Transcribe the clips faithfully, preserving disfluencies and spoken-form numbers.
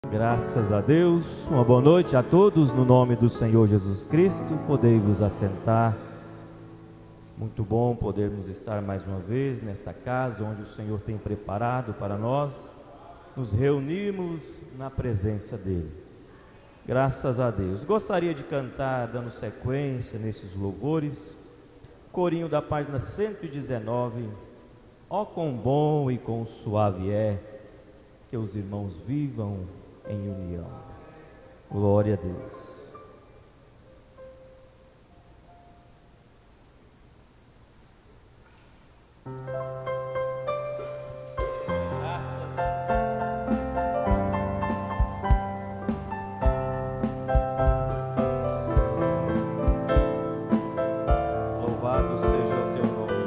Graças a Deus, uma boa noite a todos, no nome do Senhor Jesus Cristo, podei-vos assentar. Muito bom podermos estar mais uma vez nesta casa, onde o Senhor tem preparado para nós, nos reunirmos na presença dEle. Graças a Deus. Gostaria de cantar, dando sequência nesses louvores, corinho da página cento e dezenove, ó quão bom e quão suave é que os irmãos vivam em união. Glória a Deus. Louvado seja o teu nome,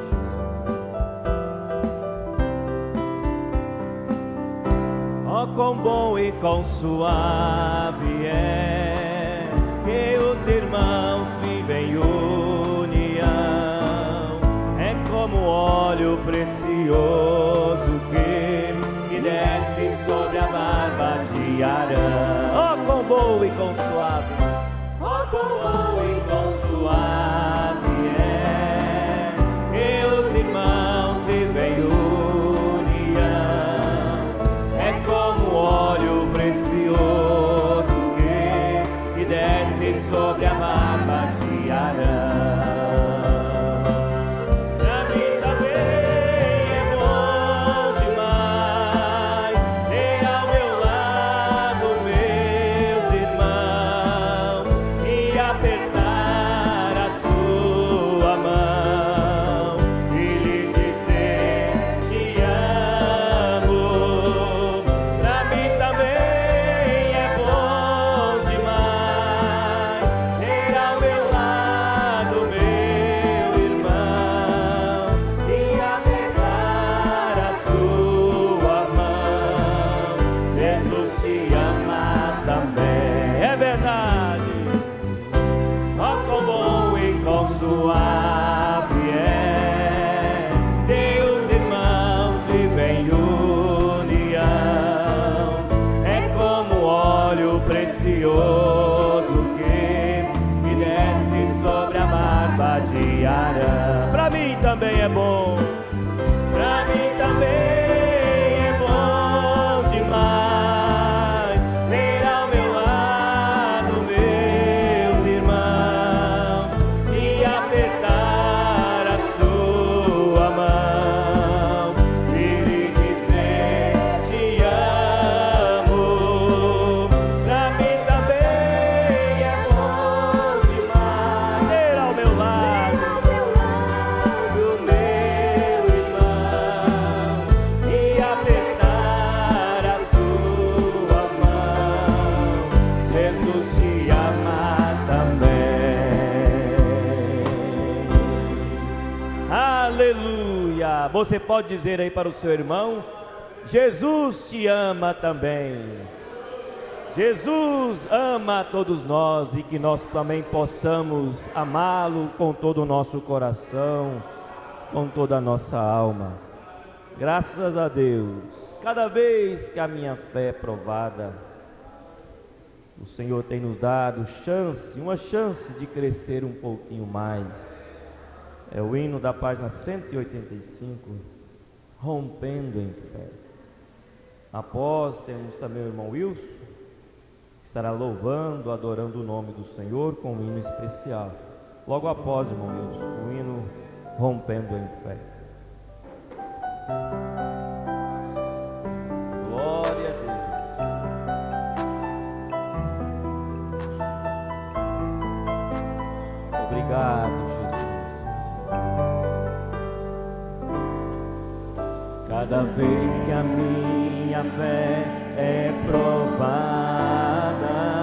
Jesus. Ó quão bom e quão suave é que os irmãos vivem em união. É como óleo precioso que, que desce sobre a barba de Arão. Ó quão bom e quão suave, ó quão bom e quão suave é que os irmãos vivem em união. É como óleo precioso que, que desce sobre a barba de Arão. Pra mim também é bom demais ter ao meu lado meus irmãos e apertar a sua mão e lhe dizer te amo. Pra mim também é bom demais ter ao meu lado meu irmão e apertar a sua mão. Jesus te ama também, é verdade. Ó quão bom e quão suave é Deus, irmãos vivem em união. É como óleo precioso que, que desce sobre a barba de Arão. Pra mim também é bom, pra mim também é bom demais ter ao meu lado meus irmãos e apertar a sua mão e lhe dizer te amo. Pra mim também é bom demais ter ao meu lado do meu irmão e apertar a sua mão. Jesus te ama também. Aleluia! Você pode dizer aí para o seu irmão: Jesus te ama também. Jesus ama a todos nós e que nós também possamos amá-lo com todo o nosso coração, com toda a nossa alma. Graças a Deus, cada vez que a minha fé é provada, o Senhor tem nos dado chance, uma chance de crescer um pouquinho mais. É o hino da página cento e oitenta e cinco, rompendo em fé. Após, temos também o irmão Wilson, que estará louvando, adorando o nome do Senhor com um hino especial. Logo após, irmão Wilson, o hino rompendo em fé. Glória a Deus. Obrigado, Jesus. Cada vez que a minha fé é provada,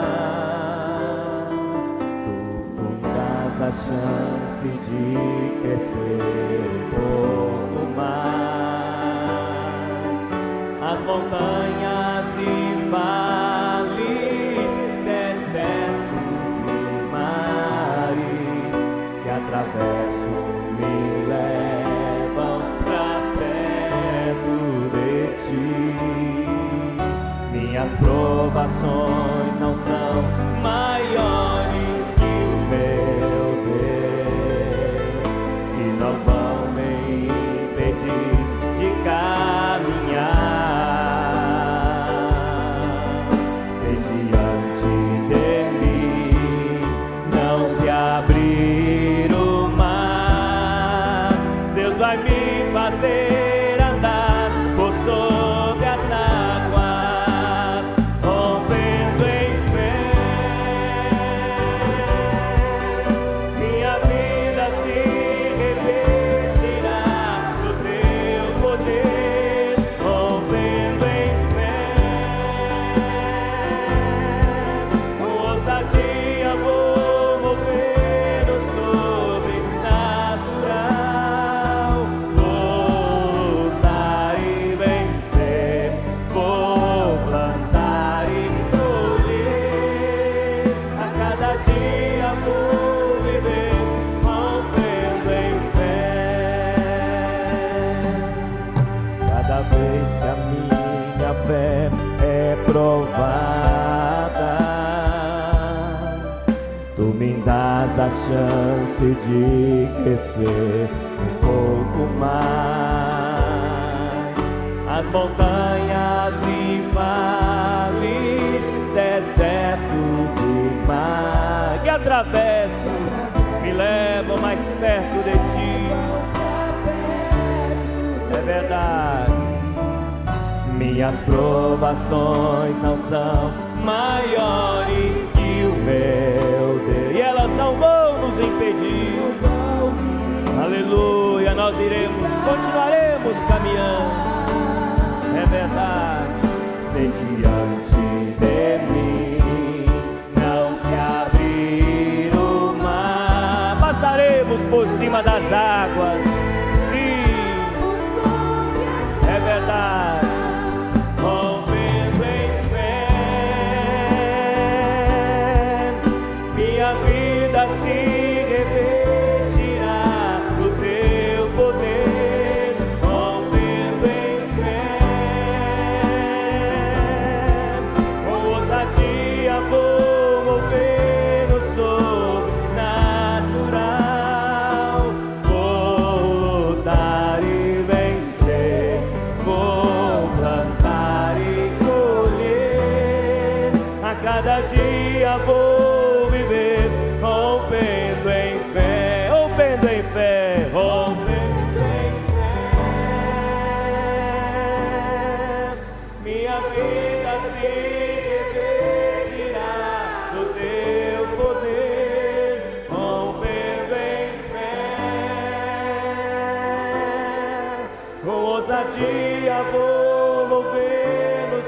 tu me dás a chance de crescer um pouco mais. As montanhas e vales, desertos e mares que atravesso me levam pra perto de ti. Minhas provações não são maiores que o meu Deus e não vão me impedir de caminhar. Se diante de mim não se abrir o mar, Deus vai me fazer andar por sobre as águas, rompendo em fé. Minha vida se revestirá do teu poder, rompendo em fé. Com ousadia vou mover o sobrenatural, lutar e vencer, vou plantar e colher. A cada dia vou viver, rompendo em fé. Cada vez que a minha fé é provada, tu me dás a chance de crescer um pouco mais. As montanhas e vales, desertos e mar que atravesso me levam mais perto de ti. É verdade. Minhas provações não são maiores que o meu Deus e elas não vão nos impedir. Aleluia, nós iremos, continuaremos caminhando. É verdade. Se diante de mim não se abrir o mar, passaremos por cima das águas. Sim, é verdade. Rompendo em fé, minha vida se revestirá do teu poder, rompendo em fé. Com ousadia vou mover o sobrenatural, vou lutar e vencer, vou plantar e colher. A cada dia vou viver, rompendo em fé, rompendo em fé, rompendo em fé. Minha vida se revestirá do teu poder, rompendo em fé. Com ousadia vou mover no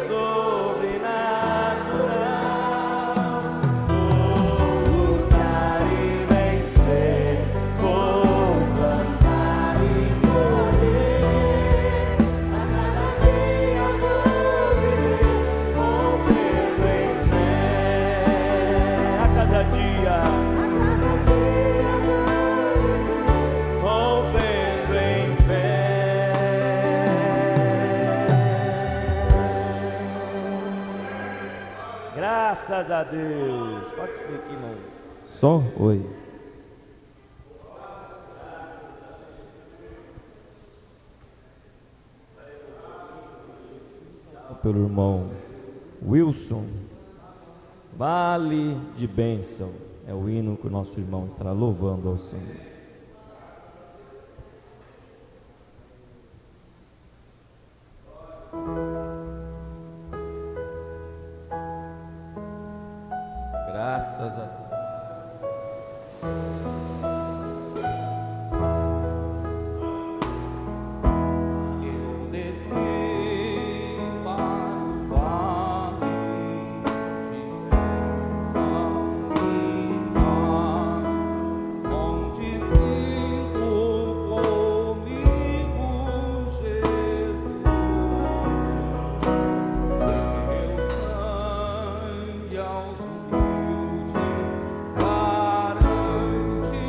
sobrenatural, vou lutar e vencer, vou plantar e colher. A cada dia vou viver, rompendo em fé. A cada dia, rompendo em fé. Graças a Deus. Pode subir aqui, não. Som? Oi. Pelo irmão Wilson, Vale de Bênção. É o hino que o nosso irmão estará louvando ao Senhor. Graças a Deus. Eu desci para o vale de bênção e paz, onde sinto comigo Jesus. Meu sangue aos humildes garante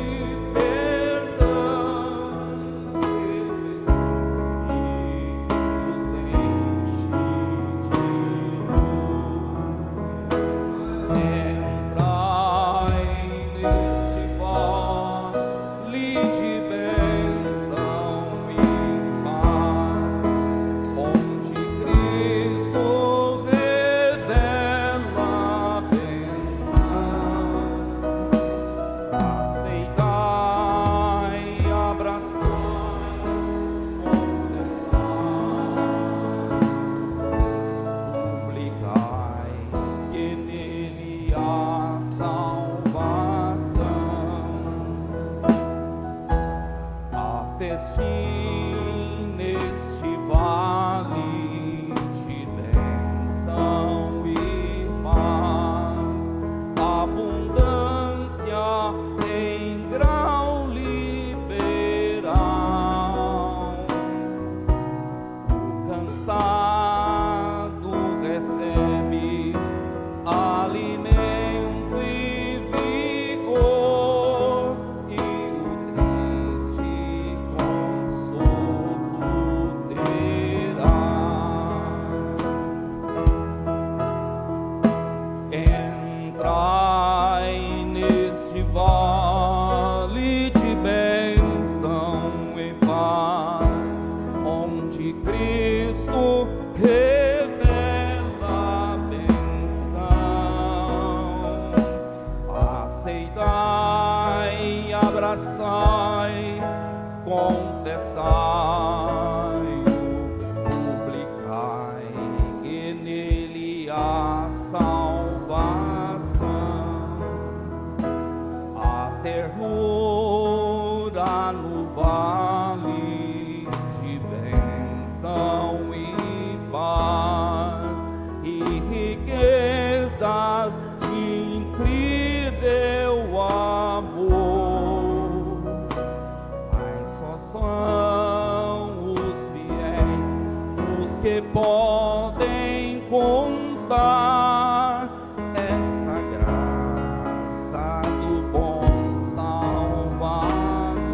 grandezas de incrível amor, mas só são os fiéis os que podem contar esta graça do bom Salvador.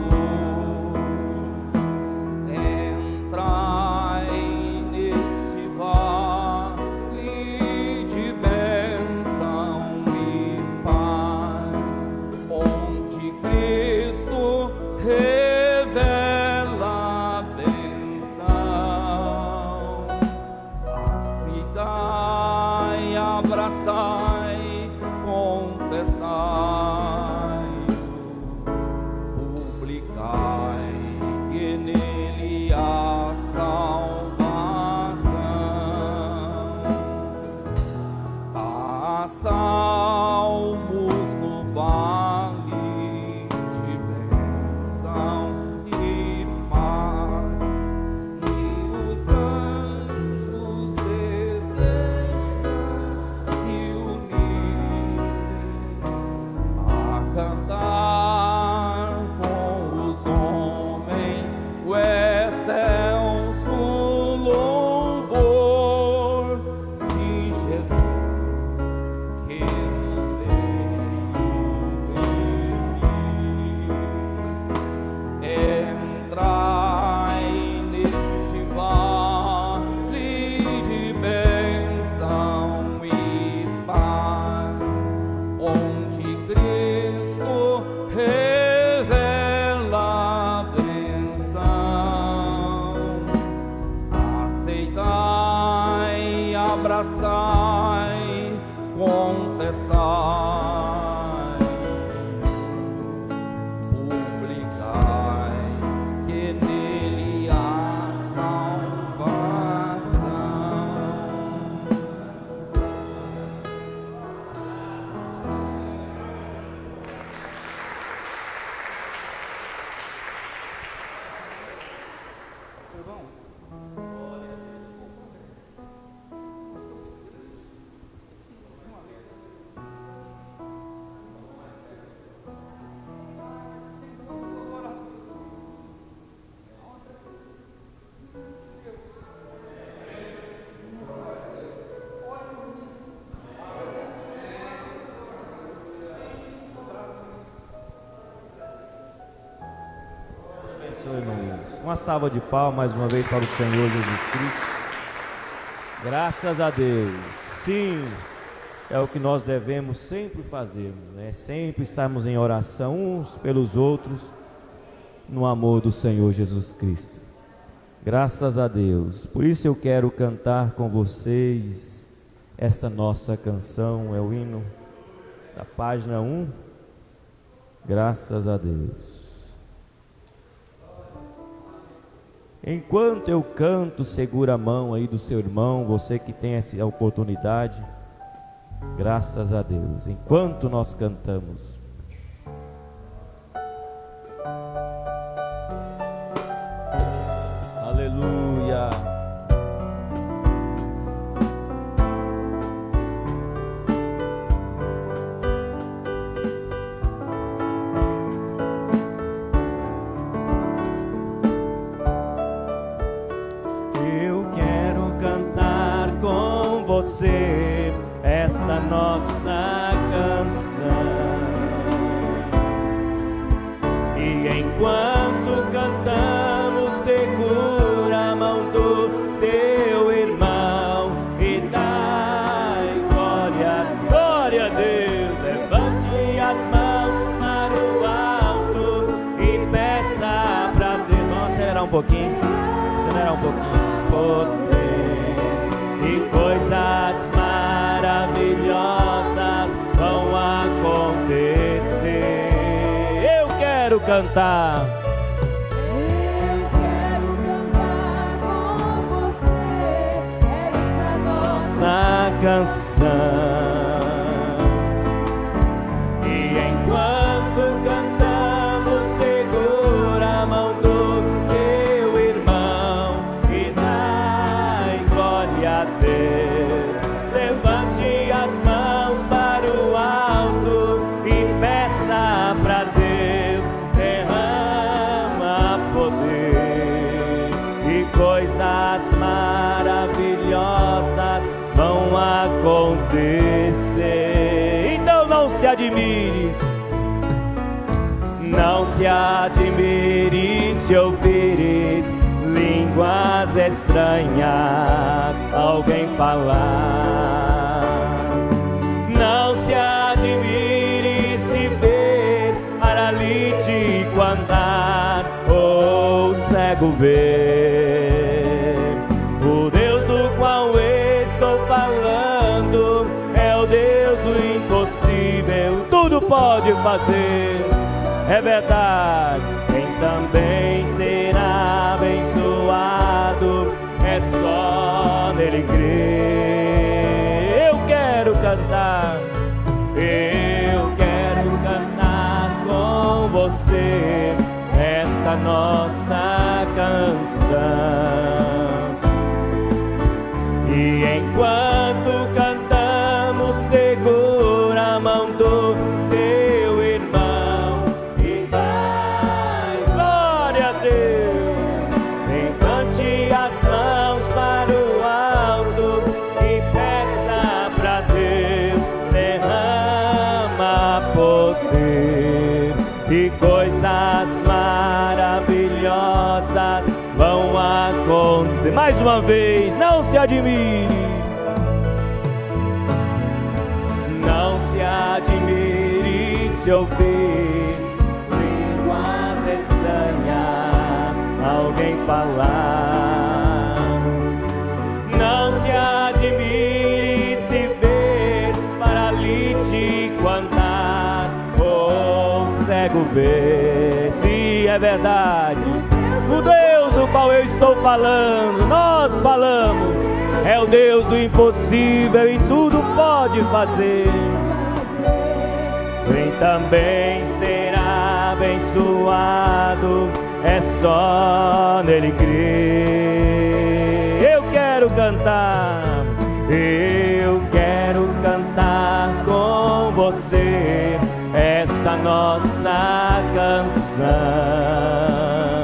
Entrai neste vale de bênção e paz, onde Cristo revela a bênção. Aceitai, abraçai, confessai, publicai que nele há salvação. Há salmos no vale de bênção e paz, e os anjos desejam se unir a cantar com os homens o excelso louvor de Jesus que nos veio remir. Entrai neste vale de bênção e paz, onde Cristo revela a bênção. Aceitai, abraçai, confessai, publicai que nele há salvação. Abençoe, irmãos. Uma salva de palmas mais uma vez para o Senhor Jesus Cristo. Graças a Deus. Sim, é o que nós devemos sempre fazermos, né? Sempre estarmos em oração uns pelos outros, no amor do Senhor Jesus Cristo. Graças a Deus. Por isso eu quero cantar com vocês esta nossa canção, é o hino da página um. Graças a Deus. Enquanto eu canto, segura a mão aí do seu irmão, você que tem essa oportunidade. Graças a Deus. Enquanto nós cantamos, aleluia. Eu quero cantar com você essa nossa canção, e enquanto cantamos, segura a mão do teu irmão e dai glória, glória a Deus. Levante as mãos para o alto e peça pra Deus. Vamos acelerar um pouquinho, acelerar um pouquinho. Poder e coisas maravilhosas vão acontecer. Eu quero cantar. Eu quero cantar com você essa nossa canção, e enquanto cantamos, segura a mão do teu irmão e dai glória a Deus. Levante as mãos acontecer. Então não se admires, não se admire se ouvires línguas estranhas alguém falar. Não se admire se ver paralítico andar ou cego ver. O Deus do qual estou falando é o Deus do impossível, tudo pode fazer. É verdade, quem também será abençoado é só nele crer. Eu quero cantar, eu quero cantar com você esta nossa canção. E enquanto cantamos, segura a mão do seu irmão e vai, glória a Deus. Levante as mãos para o alto e peça pra Deus, derrama poder e coisas maravilhosas vão acontecer. Mais uma vez, não se admire, não se admire se ouvir línguas estranhas alguém falar. Não se admire se ver paralítico andar ou cego ver. Se é verdade, o Deus do qual eu estou falando, nós falamos, é o Deus do impossível e tudo pode fazer. Quem também será abençoado é só nele crer. Eu quero cantar, eu quero cantar com você esta nossa canção.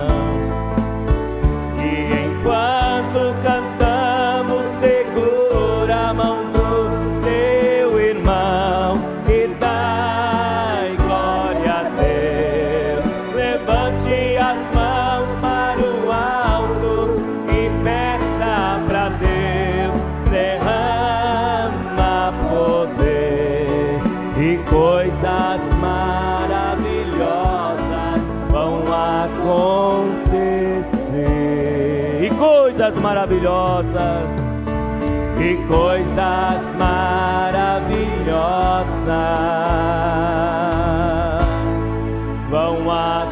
Enquanto cantamos, segura a mão do seu irmão e dai glória a Deus. Levante as mãos para o alto e peça pra Deus, derrama poder e coisas maravilhosas vão acontecer. E coisas maravilhosas, e coisas maravilhosas vão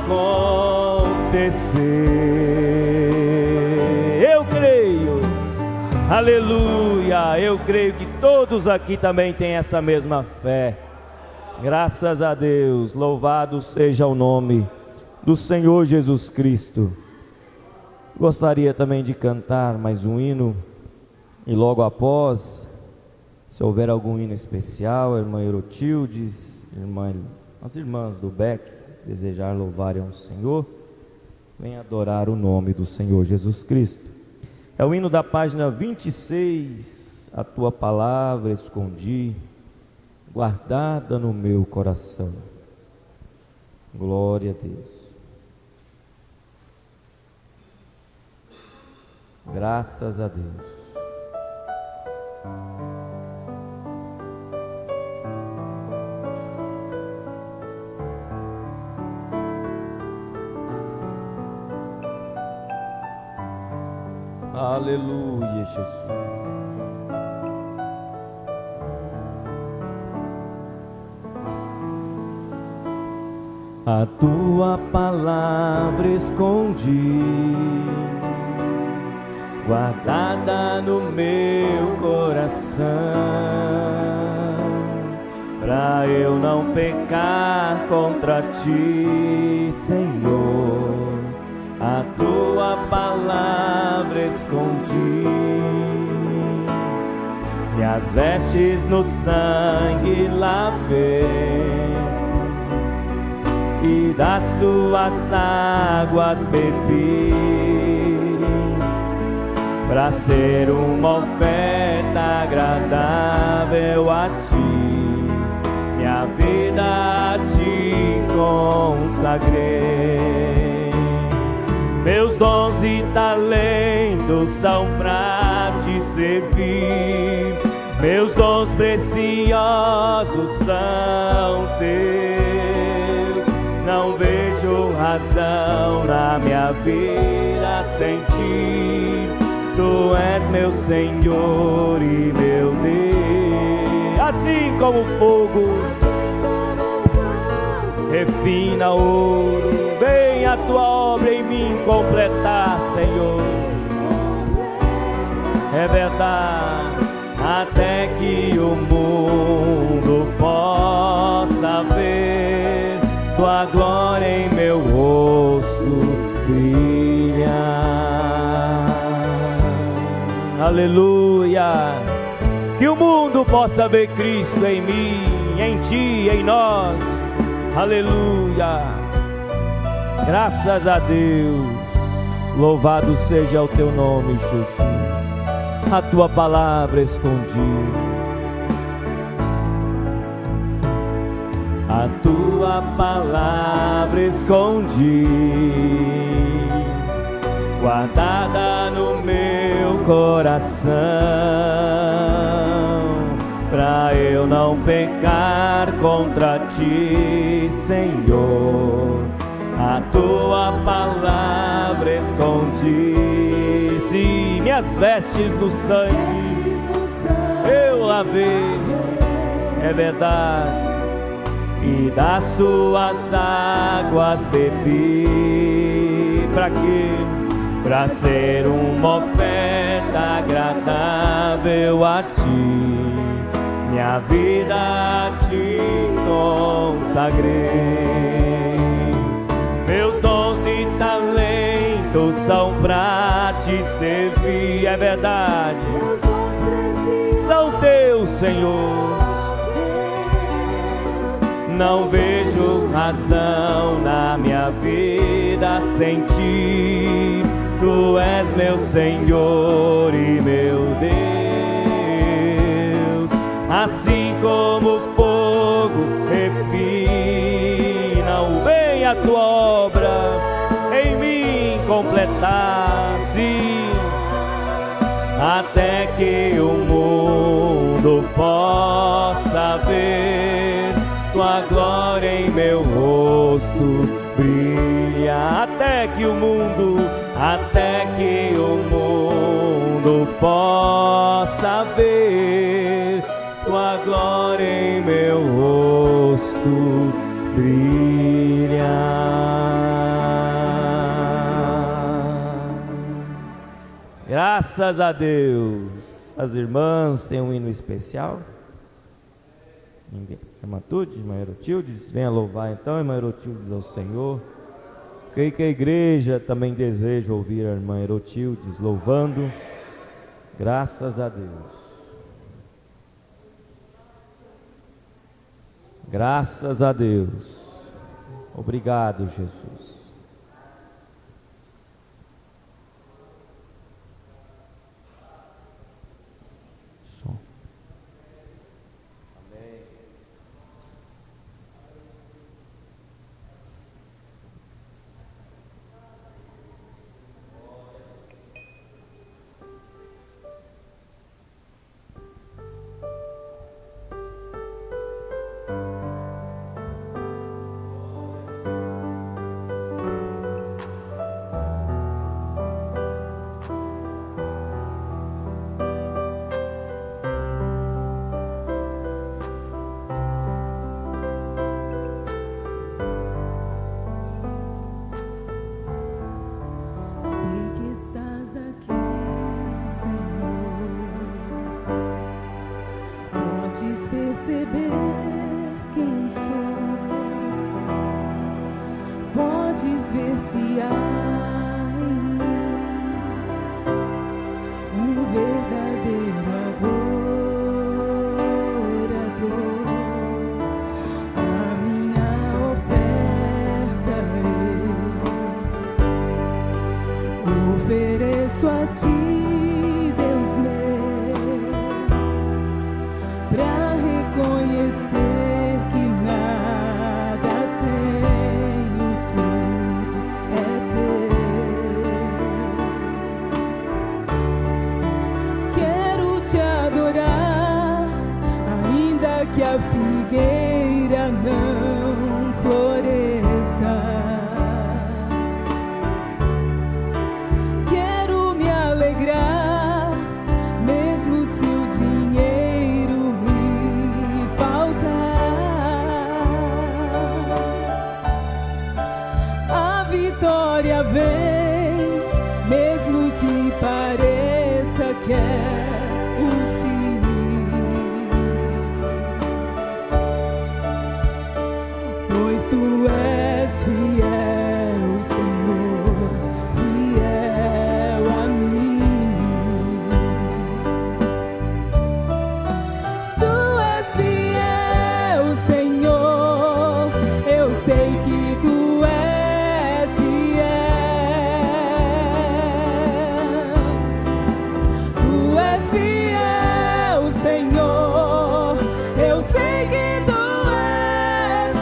acontecer. Eu creio, aleluia, eu creio que todos aqui também têm essa mesma fé. Graças a Deus, louvado seja o nome do Senhor Jesus Cristo. Gostaria também de cantar mais um hino e logo após, se houver algum hino especial, a irmã Erotildes, irmã, as irmãs do Beck, desejar louvarem ao Senhor, venha adorar o nome do Senhor Jesus Cristo. É o hino da página vinte e seis, a tua palavra escondi, guardada no meu coração. Glória a Deus. Graças a Deus. Aleluia, Jesus. A tua palavra escondi, guardada no meu coração, pra eu não pecar contra ti, Senhor. A tua palavra escondi, e as vestes no sangue lavei, e das tuas águas bebi, pra ser uma oferta oferta agradável a ti, minha vida a ti consagrei. Meus dons e talentos são pra te servir, meus dons preciosos são teus. Não vejo razão na minha vida sem ti, tu és meu Senhor e meu Deus. Assim como o fogo refina ouro, vem a tua obra em mim completar, Senhor. É verdade, até que o mundo possa ver tua glória em meu rosto brilhar. Aleluia! Que o mundo possa ver Cristo em mim, em ti, em nós. Aleluia! Graças a Deus, louvado seja o teu nome, Jesus. A tua palavra escondi, a tua palavra escondi, guardada no meu coração, pra eu não pecar contra ti, Senhor. A tua palavra escondi, sim, minhas vestes no sangue eu lavei, é verdade, e das tuas águas bebi. Pra quê? Pra ser uma oferta agradável a ti, minha vida a ti consagrei. Meus dons e talentos são pra te servir, é verdade, são teus, Senhor. Não vejo razão na minha vida sem ti, tu és meu Senhor e meu Deus. Assim como o fogo refina, vem a tua obra em mim completar, sim, até que o mundo possa ver tua glória em meu rosto brilha. Até que o mundo, até que o mundo possa ver tua glória em meu rosto brilha. Graças a Deus. As irmãs têm um hino especial. Ninguém. Irmã Tude, irmã Erotildes, venha louvar então, irmã Erotildes, ao Senhor. Creio que a igreja também deseja ouvir a irmã Erotildes louvando. Graças a Deus. Graças a Deus. Obrigado, Jesus. Ofereço a ti, Deus meu, que a figueira não floresça. Quero me alegrar, mesmo se o dinheiro me faltar. A vitória vem, mesmo que pareça que é o fim. Pois tu és fiel, Senhor, fiel a mim. Tu és fiel, Senhor, eu sei que tu és fiel. Tu és fiel, Senhor, eu sei que tu és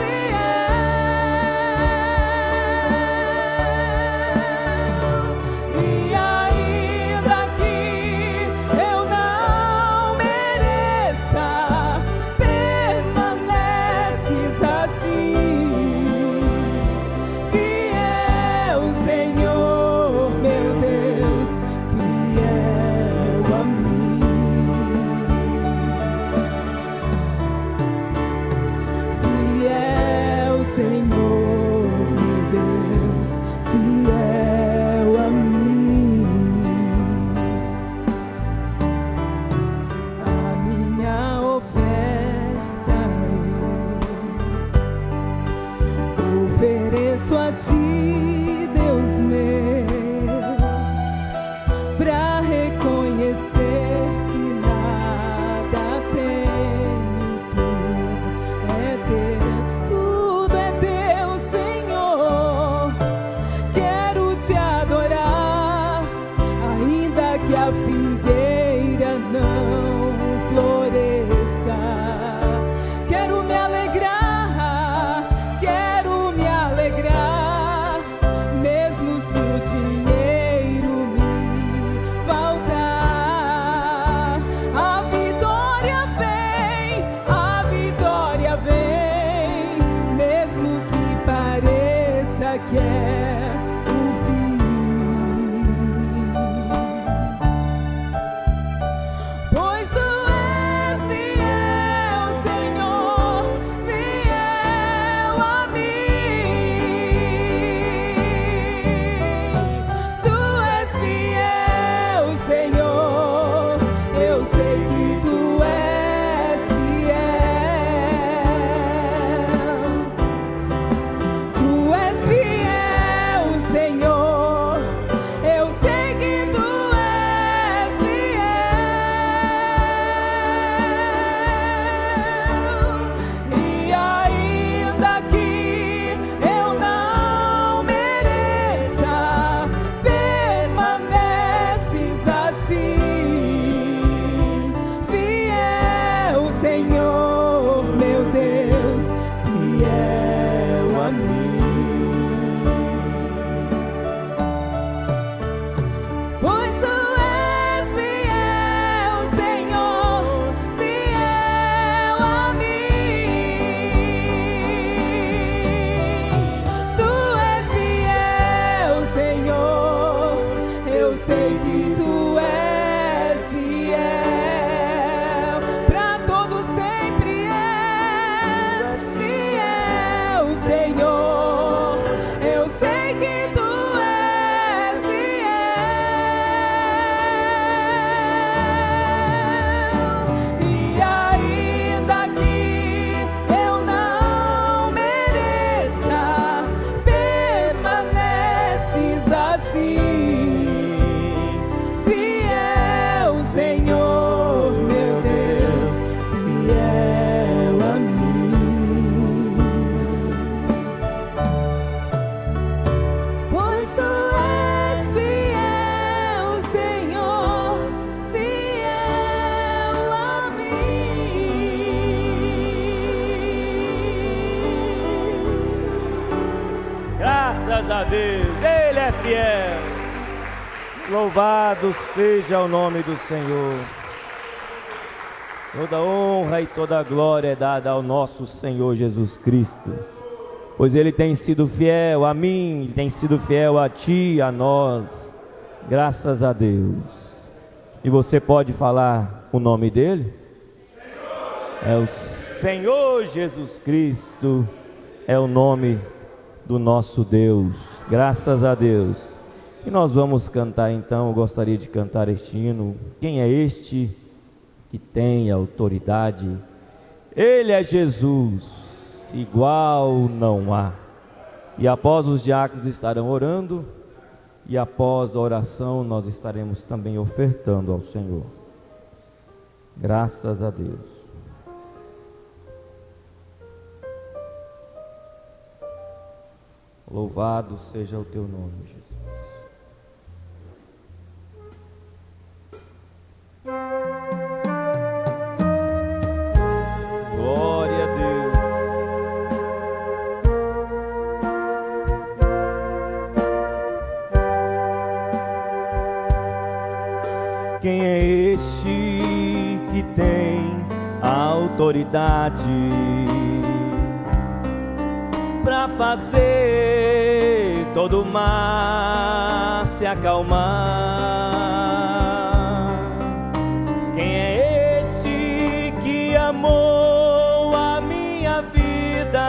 fiel. E ainda que eu não mereça, permaneces assim. Fiel, Senhor, meu Deus, fiel a mim. Fiel, Senhor, meu Deus, fiel a mim. A minha oferta eu ofereço a ti, Deus meu, pra reconhecer que nada tenho, tudo é teu, tudo é teu, Senhor. Quero te adorar, ainda que a figueira não floresça. Quero me alegrar, quero me alegrar, mesmo se o dinheiro me faltar. A vitória vem, a vitória vem, mesmo que pareça que é o fim. Pois tu és fiel, Senhor, fiel a mim. Tu és fiel, Senhor, eu sei que tu és fiel. Tu és fiel, Senhor, eu sei que tu és fiel. E ainda que eu não mereça, permaneces assim. Fiel, Senhor, meu Deus, fiel a mim. Pois tu és fiel, Senhor, fiel a mim. Tu és fiel, Senhor, eu sei que tu és fiel. Pra todo sempre és fiel, Senhor, eu sei que tu és fiel. E ainda que eu não mereça, permaneces assim. Fiel, Senhor, meu Deus, fiel a mim. Pois tu és fiel, Senhor, fiel a mim. Graças a Deus, Ele é fiel. Louvado seja o nome do Senhor. Toda honra e toda glória é dada ao nosso Senhor Jesus Cristo, pois Ele tem sido fiel a mim, Ele tem sido fiel a ti, a nós, graças a Deus. E você pode falar o nome dEle? É o Senhor Jesus Cristo, é o nome do nosso Deus, graças a Deus. E nós vamos cantar então, eu gostaria de cantar este hino. Quem é este que tem autoridade? Ele é Jesus, igual não há. E após os diáconos estarão orando, e após a oração nós estaremos também ofertando ao Senhor. Graças a Deus. Louvado seja o teu nome, Jesus. Glória a Deus. Quem é este que tem autoridade para fazer todo o mar se acalmar? Quem é este que amou a minha vida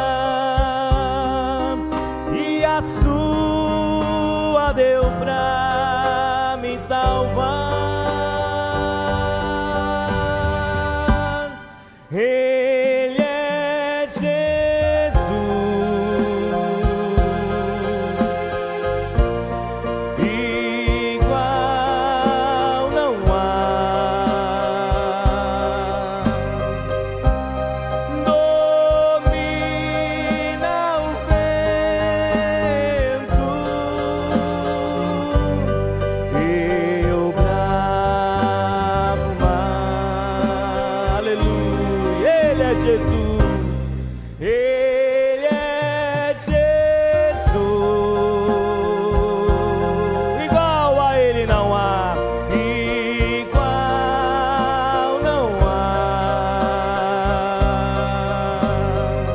e a sua deu pra me salvar? Ele é Jesus, igual não há. Domina o vento e o bravo mar. Aleluia, Ele é Jesus, Ele é Jesus, igual a Ele não há, igual não há.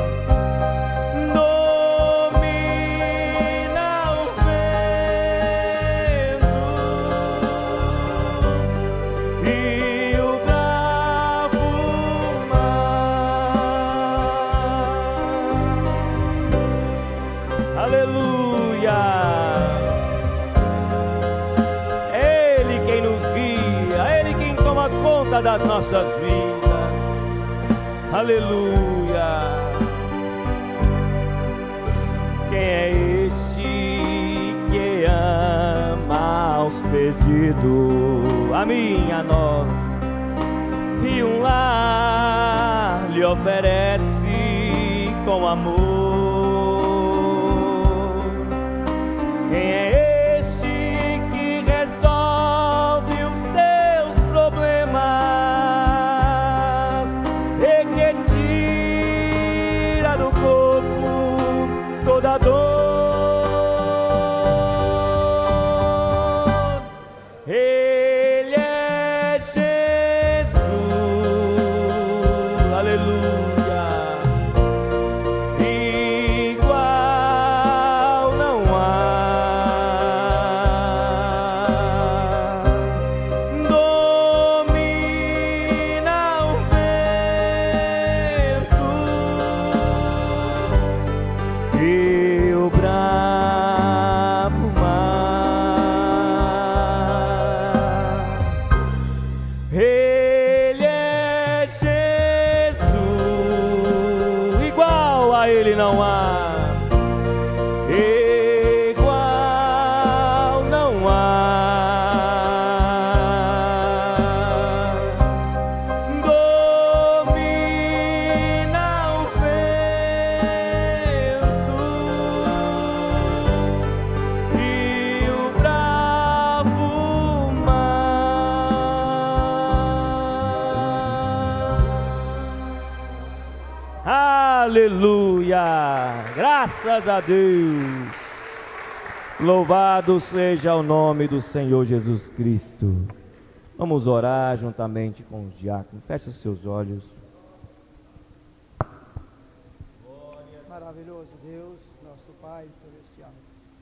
Domina o vento e o bravo mar. Aleluia. É Ele quem nos guia, é Ele quem toma conta das nossas vidas. Aleluia. Quem é este que ama aos perdidos, a mim, a nós, e um lar lhe oferece com amor? Quem é este que resolve os teus problemas e que tira do corpo toda dor? Ele é Jesus, aleluia, igual não há. Domina o vento e o bravo mar. Ele é Jesus, igual a Ele não há, igual não há. Domina o vento e o bravo mar. Aleluia, graças a Deus. Louvado seja o nome do Senhor Jesus Cristo. Vamos orar juntamente com os diáconos. Feche os seus olhos. Maravilhoso Deus, nosso Pai Celestial.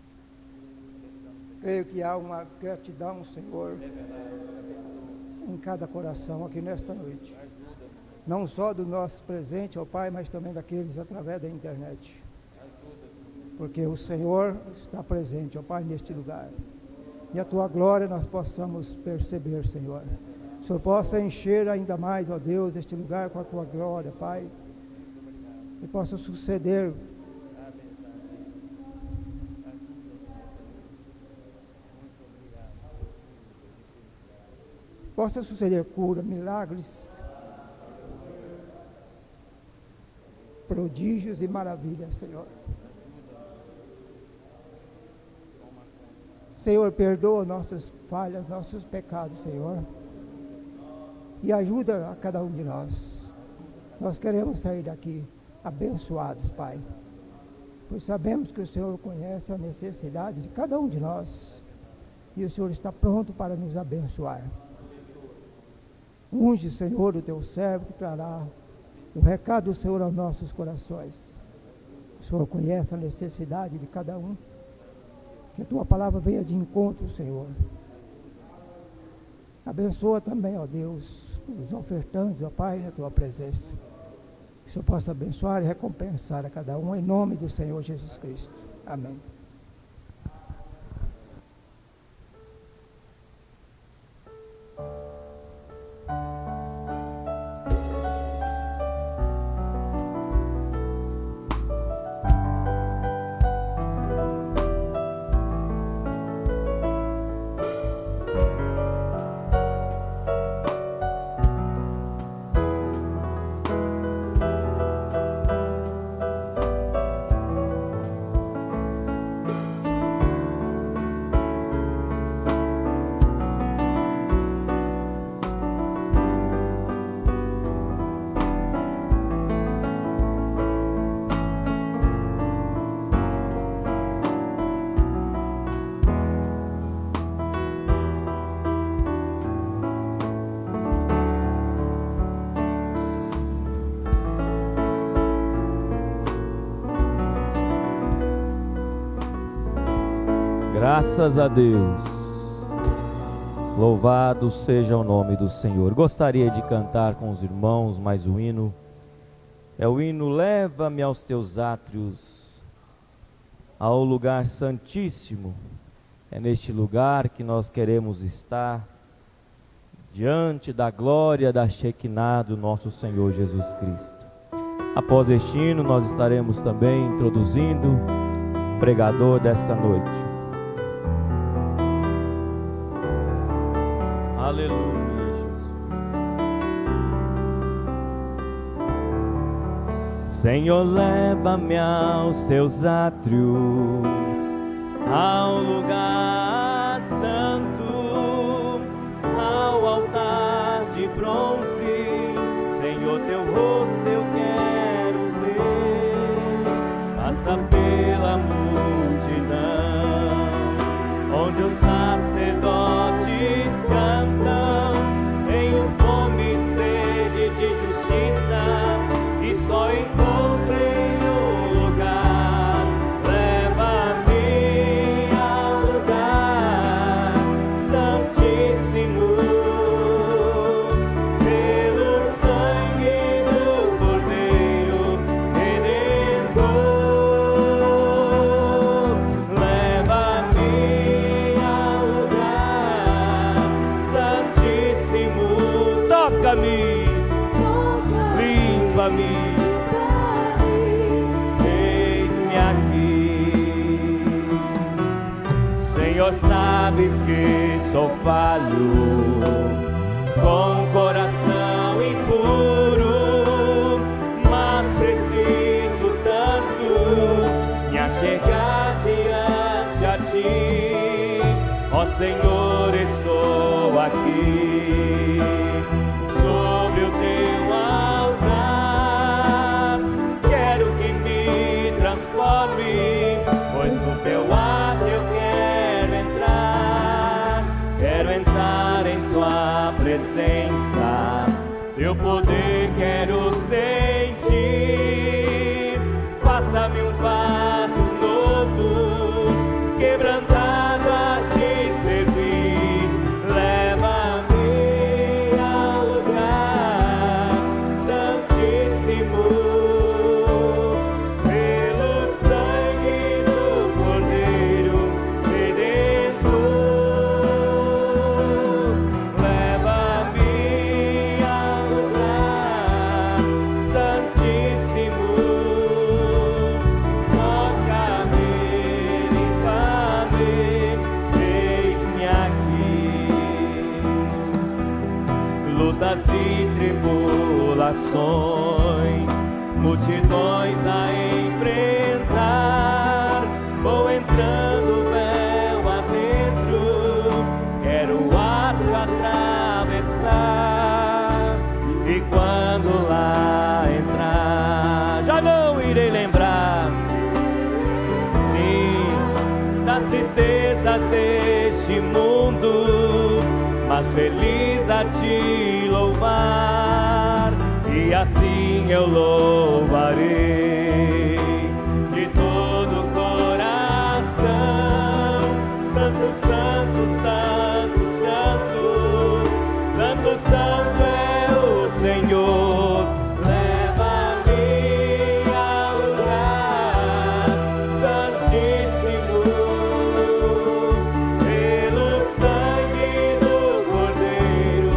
Creio que há uma gratidão, Senhor, em cada coração aqui nesta noite. Não só do nosso presente, ó Pai, mas também daqueles através da internet. Porque o Senhor está presente, ó Pai, neste lugar. E a Tua glória nós possamos perceber, Senhor. O Senhor possa encher ainda mais, ó Deus, este lugar com a Tua glória, Pai. E possa suceder possa suceder cura, milagres, prodígios e maravilhas, Senhor. Senhor, perdoa nossas falhas, nossos pecados, Senhor, e ajuda a cada um de nós. Nós queremos sair daqui abençoados, Pai, pois sabemos que o Senhor conhece a necessidade de cada um de nós, e o Senhor está pronto para nos abençoar. Unge, Senhor, o Teu servo que trará o recado do Senhor aos nossos corações. O Senhor conhece a necessidade de cada um. Que a Tua palavra venha de encontro, Senhor. Abençoa também, ó Deus, os ofertantes, ó Pai, na Tua presença. Que o Senhor possa abençoar e recompensar a cada um, em nome do Senhor Jesus Cristo. Amém. Graças a Deus. Louvado seja o nome do Senhor. Gostaria de cantar com os irmãos mais um hino. É o hino Leva-me aos teus átrios, ao lugar santíssimo. É neste lugar que nós queremos estar, diante da glória da Shekinah do nosso Senhor Jesus Cristo. Após este hino, nós estaremos também introduzindo o pregador desta noite. Aleluia, Jesus. Senhor, leva-me aos teus átrios, ao lugar santo, ao altar de bronze. Senhor, teu rosto eu quero ver. Passa pela multidão, onde os sacerdotes cantam. Tenho fome e sede de justiça, e só encontrei um lugar. Leva-me ao lugar santíssimo, pelo sangue do Cordeiro Redentor. Leva-me ao lugar santíssimo. Toca-me, limpa-me, eis-me aqui. Senhor, sabes que sou falho, com coração impuro, mas preciso tanto me achegar diante a ti. Ó Senhor, estou aqui sobre o teu altar. Quero que me transforme, pois no teu ato eu quero entrar. Quero entrar em tua presença, teu poder quero sentir. Faça-me um vaso novo, quebrantado a te servir. Leva-me ao lugar santíssimo, pelo sangue do Cordeiro Redentor. Leva-me ao lugar santíssimo, toca-me, limpa-me, eis-me aqui. Lutas e tribulações, multidões a enfrentar, vou entrando véu adentro, quero o ato atravessar, e quando lá entrar, já não irei lembrar, sim, das tristezas deste mundo, mas feliz a te louvar, e assim eu louvarei de todo o coração. Santo, santo, santo, santo, santo, santo é o Senhor. Leva-me ao lugar santíssimo, pelo sangue do Cordeiro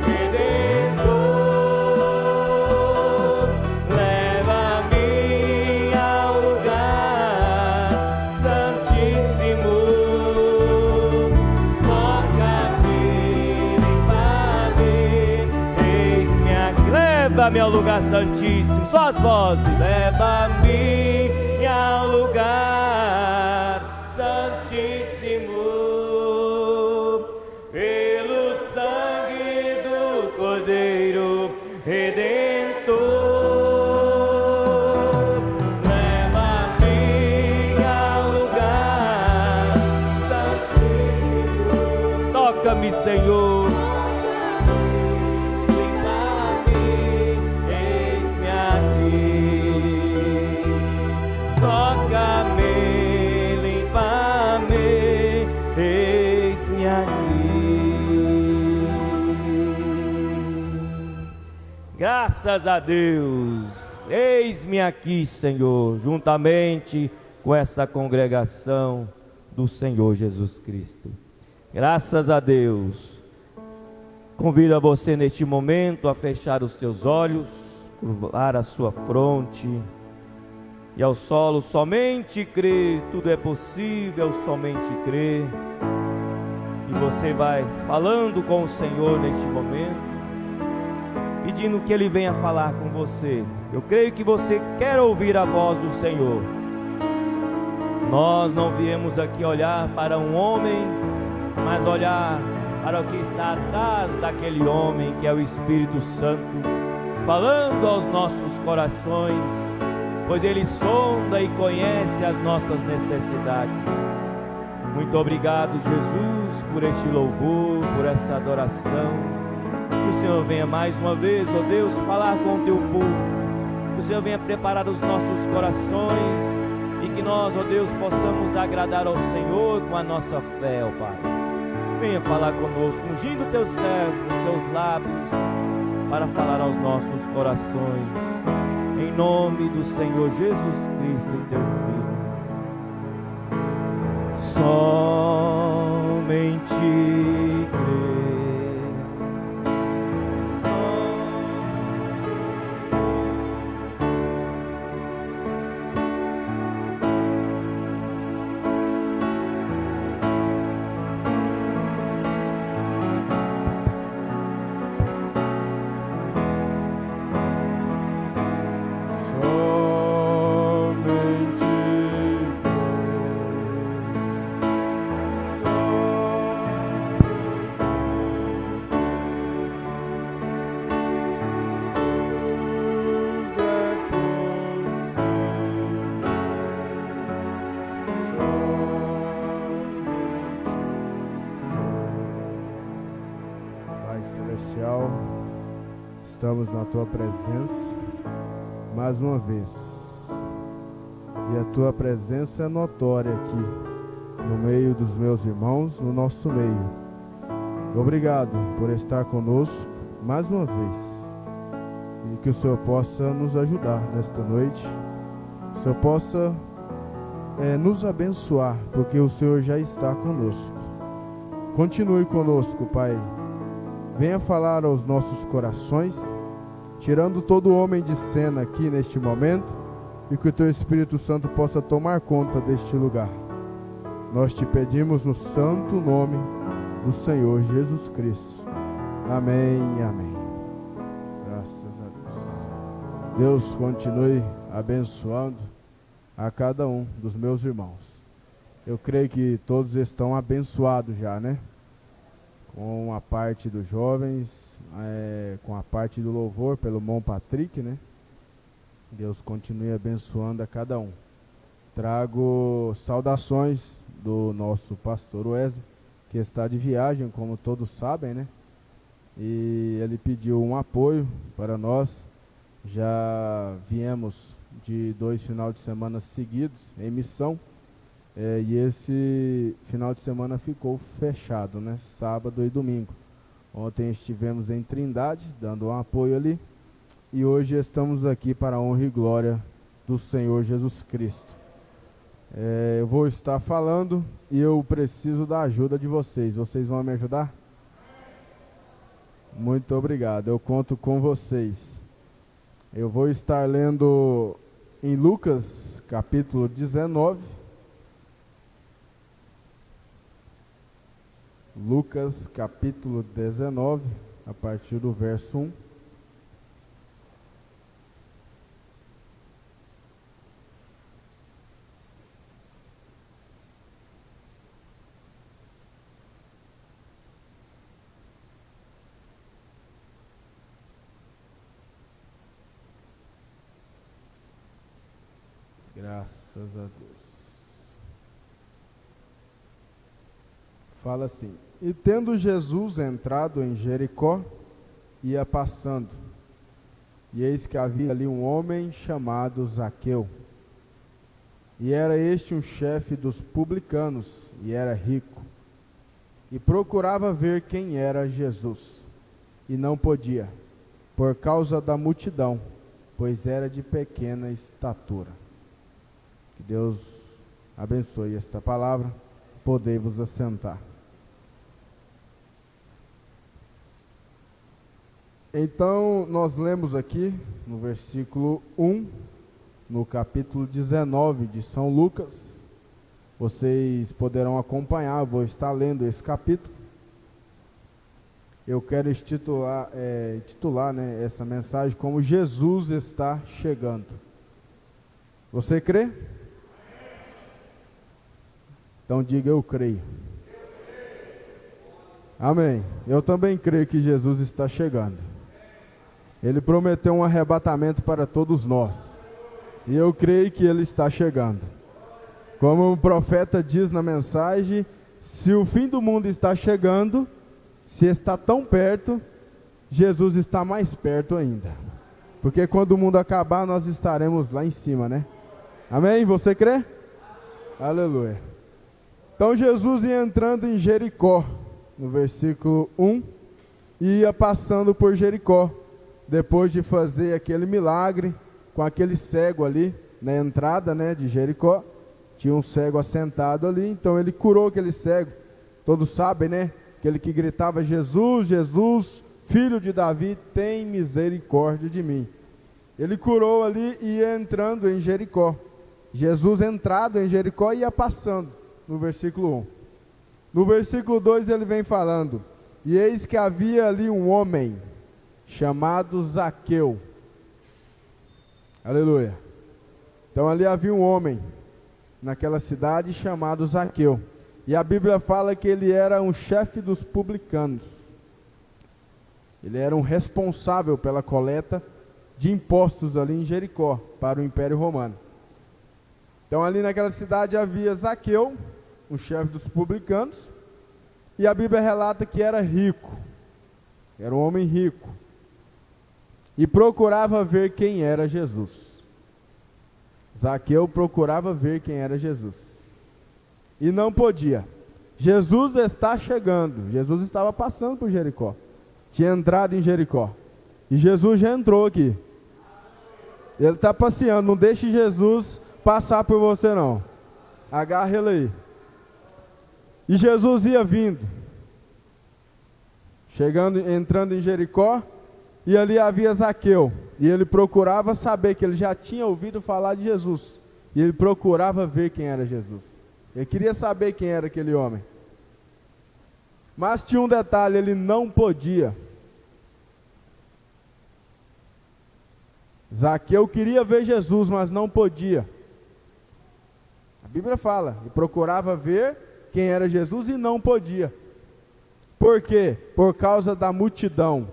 Redentor. Leva-me ao lugar santíssimo, toca-me, limpa-me, eis-me aqui. Leva-me ao lugar santíssimo, só as vozes. Leva-me ao lugar santíssimo, pelo sangue do Cordeiro Redentor. Leva-me ao lugar santíssimo, toca-me, Senhor. Limpa-me, eis-me aqui. Toca-me, limpa-me, eis-me aqui. Graças a Deus, eis-me aqui, Senhor, juntamente com essa congregação do Senhor Jesus Cristo. Graças a Deus. Convido a você neste momento a fechar os teus olhos, curvar a sua fronte e ao solo somente crer. Tudo é possível, somente crer. E você vai falando com o Senhor neste momento, pedindo que Ele venha falar com você. Eu creio que você quer ouvir a voz do Senhor. Nós não viemos aqui olhar para um homem, mas olhar para o que está atrás daquele homem, que é o Espírito Santo, falando aos nossos corações, pois Ele sonda e conhece as nossas necessidades. Muito obrigado, Jesus, por este louvor, por essa adoração. Que o Senhor venha mais uma vez, ó Deus, falar com o teu povo. Que o Senhor venha preparar os nossos corações e que nós, ó Deus, possamos agradar ao Senhor com a nossa fé, ó Pai. Venha falar conosco, ungindo o teu servo, os seus lábios, para falar aos nossos corações. Em nome do Senhor Jesus Cristo, teu Filho. Somente crer. Somente estamos na Tua presença mais uma vez. E a Tua presença é notória aqui, no meio dos meus irmãos, no nosso meio. Obrigado por estar conosco mais uma vez. E que o Senhor possa nos ajudar nesta noite. Que o Senhor possa é, nos abençoar, porque o Senhor já está conosco. Continue conosco, Pai. Venha falar aos nossos corações, tirando todo homem de cena aqui neste momento, e que o Teu Espírito Santo possa tomar conta deste lugar. Nós te pedimos no santo nome do Senhor Jesus Cristo. Amém e amém. Graças a Deus. Deus continue abençoando a cada um dos meus irmãos. Eu creio que todos estão abençoados já, né? Com a parte dos jovens, é, com a parte do louvor pelo irmão Patrick, né? Deus continue abençoando a cada um. Trago saudações do nosso pastor Wesley, que está de viagem, como todos sabem, né? E ele pediu um apoio para nós. Já viemos de dois finais de semana seguidos em missão. É, e esse final de semana ficou fechado, né? Sábado e domingo. Ontem estivemos em Trindade, dando um apoio ali. E hoje estamos aqui para a honra e glória do Senhor Jesus Cristo. É, eu vou estar falando e eu preciso da ajuda de vocês. Vocês vão me ajudar? Muito obrigado, eu conto com vocês. Eu vou estar lendo em Lucas, capítulo dezenove. Lucas capítulo dezenove, a partir do verso um. Graças a Deus. Fala assim: e tendo Jesus entrado em Jericó, ia passando, e eis que havia ali um homem chamado Zaqueu, e era este um chefe dos publicanos, e era rico, e procurava ver quem era Jesus, e não podia, por causa da multidão, pois era de pequena estatura. Que Deus abençoe esta palavra. Podei-vos assentar. Então, nós lemos aqui no versículo um, no capítulo dezenove de São Lucas. Vocês poderão acompanhar, eu vou estar lendo esse capítulo. Eu quero intitular, é, intitular né, essa mensagem como Jesus está chegando. Você crê? Então diga: eu creio. Amém. Eu também creio que Jesus está chegando. Ele prometeu um arrebatamento para todos nós. E eu creio que Ele está chegando. Como o profeta diz na mensagem, se o fim do mundo está chegando, se está tão perto, Jesus está mais perto ainda. Porque quando o mundo acabar, nós estaremos lá em cima, né? Amém? Você crê? Aleluia. Então Jesus ia entrando em Jericó, no versículo um, e ia passando por Jericó. Depois de fazer aquele milagre com aquele cego ali na entrada, né, de Jericó, tinha um cego assentado ali, então ele curou aquele cego. Todos sabem, né, aquele que gritava: Jesus, Jesus, filho de Davi, tem misericórdia de mim. Ele curou ali e ia entrando em Jericó. Jesus entrado em Jericó ia passando, no versículo um. No versículo dois ele vem falando: e eis que havia ali um homem chamado Zaqueu. Aleluia. Então ali havia um homem naquela cidade chamado Zaqueu. E a Bíblia fala que ele era um chefe dos publicanos. Ele era um responsável pela coleta de impostos ali em Jericó, para o Império Romano. Então ali naquela cidade havia Zaqueu, um chefe dos publicanos, e a Bíblia relata que era rico, era um homem rico. e procurava ver quem era Jesus. Zaqueu procurava ver quem era Jesus. E não podia. Jesus está chegando. Jesus estava passando por Jericó. Tinha entrado em Jericó. E Jesus já entrou aqui. Ele está passeando. Não deixe Jesus passar por você não. Agarre ele aí. E Jesus ia vindo. Chegando, entrando em Jericó. E ali havia Zaqueu. E ele procurava saber que ele já tinha ouvido falar de Jesus. E ele procurava ver quem era Jesus. Ele queria saber quem era aquele homem. Mas tinha um detalhe, ele não podia. Zaqueu queria ver Jesus, mas não podia. A Bíblia fala, ele procurava ver quem era Jesus e não podia. Por quê? Por causa da multidão.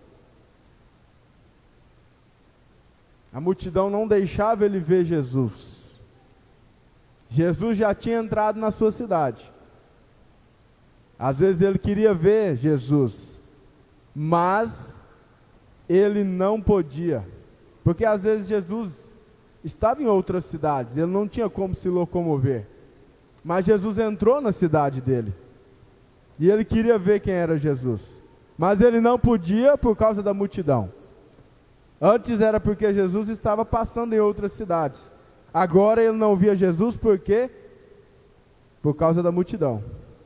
A multidão não deixava ele ver Jesus. Jesus já tinha entrado na sua cidade. Às vezes ele queria ver Jesus, mas ele não podia. Porque às vezes Jesus estava em outras cidades, ele não tinha como se locomover. Mas Jesus entrou na cidade dele. E ele queria ver quem era Jesus. Mas ele não podia por causa da multidão. Antes era porque Jesus estava passando em outras cidades. Agora ele não via Jesus por quê? Por causa da multidão.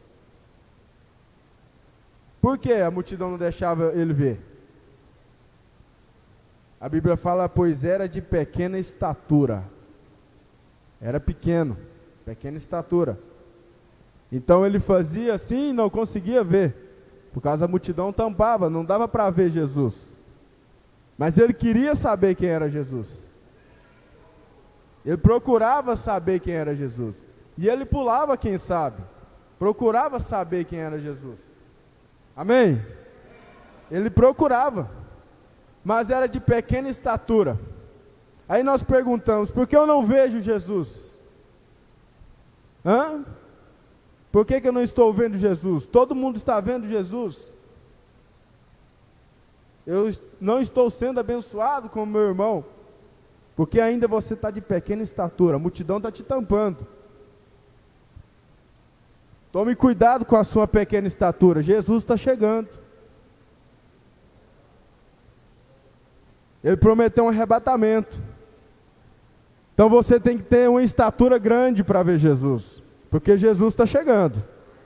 Por que a multidão não deixava ele ver? A Bíblia fala, pois era de pequena estatura. Era pequeno, pequena estatura. Então ele fazia assim e não conseguia ver. Por causa da multidão tampava, não dava para ver Jesus. Mas ele queria saber quem era Jesus. Ele procurava saber quem era Jesus. E ele pulava, quem sabe. Procurava saber quem era Jesus. Amém? Ele procurava. Mas era de pequena estatura. Aí nós perguntamos, por que eu não vejo Jesus? Hã? Por que que eu não estou vendo Jesus? Todo mundo está vendo Jesus. Eu não estou sendo abençoado como meu irmão, porque ainda você está de pequena estatura, a multidão está te tampando. Tome cuidado com a sua pequena estatura, Jesus está chegando. Ele prometeu um arrebatamento. Então você tem que ter uma estatura grande para ver Jesus, porque Jesus está chegando.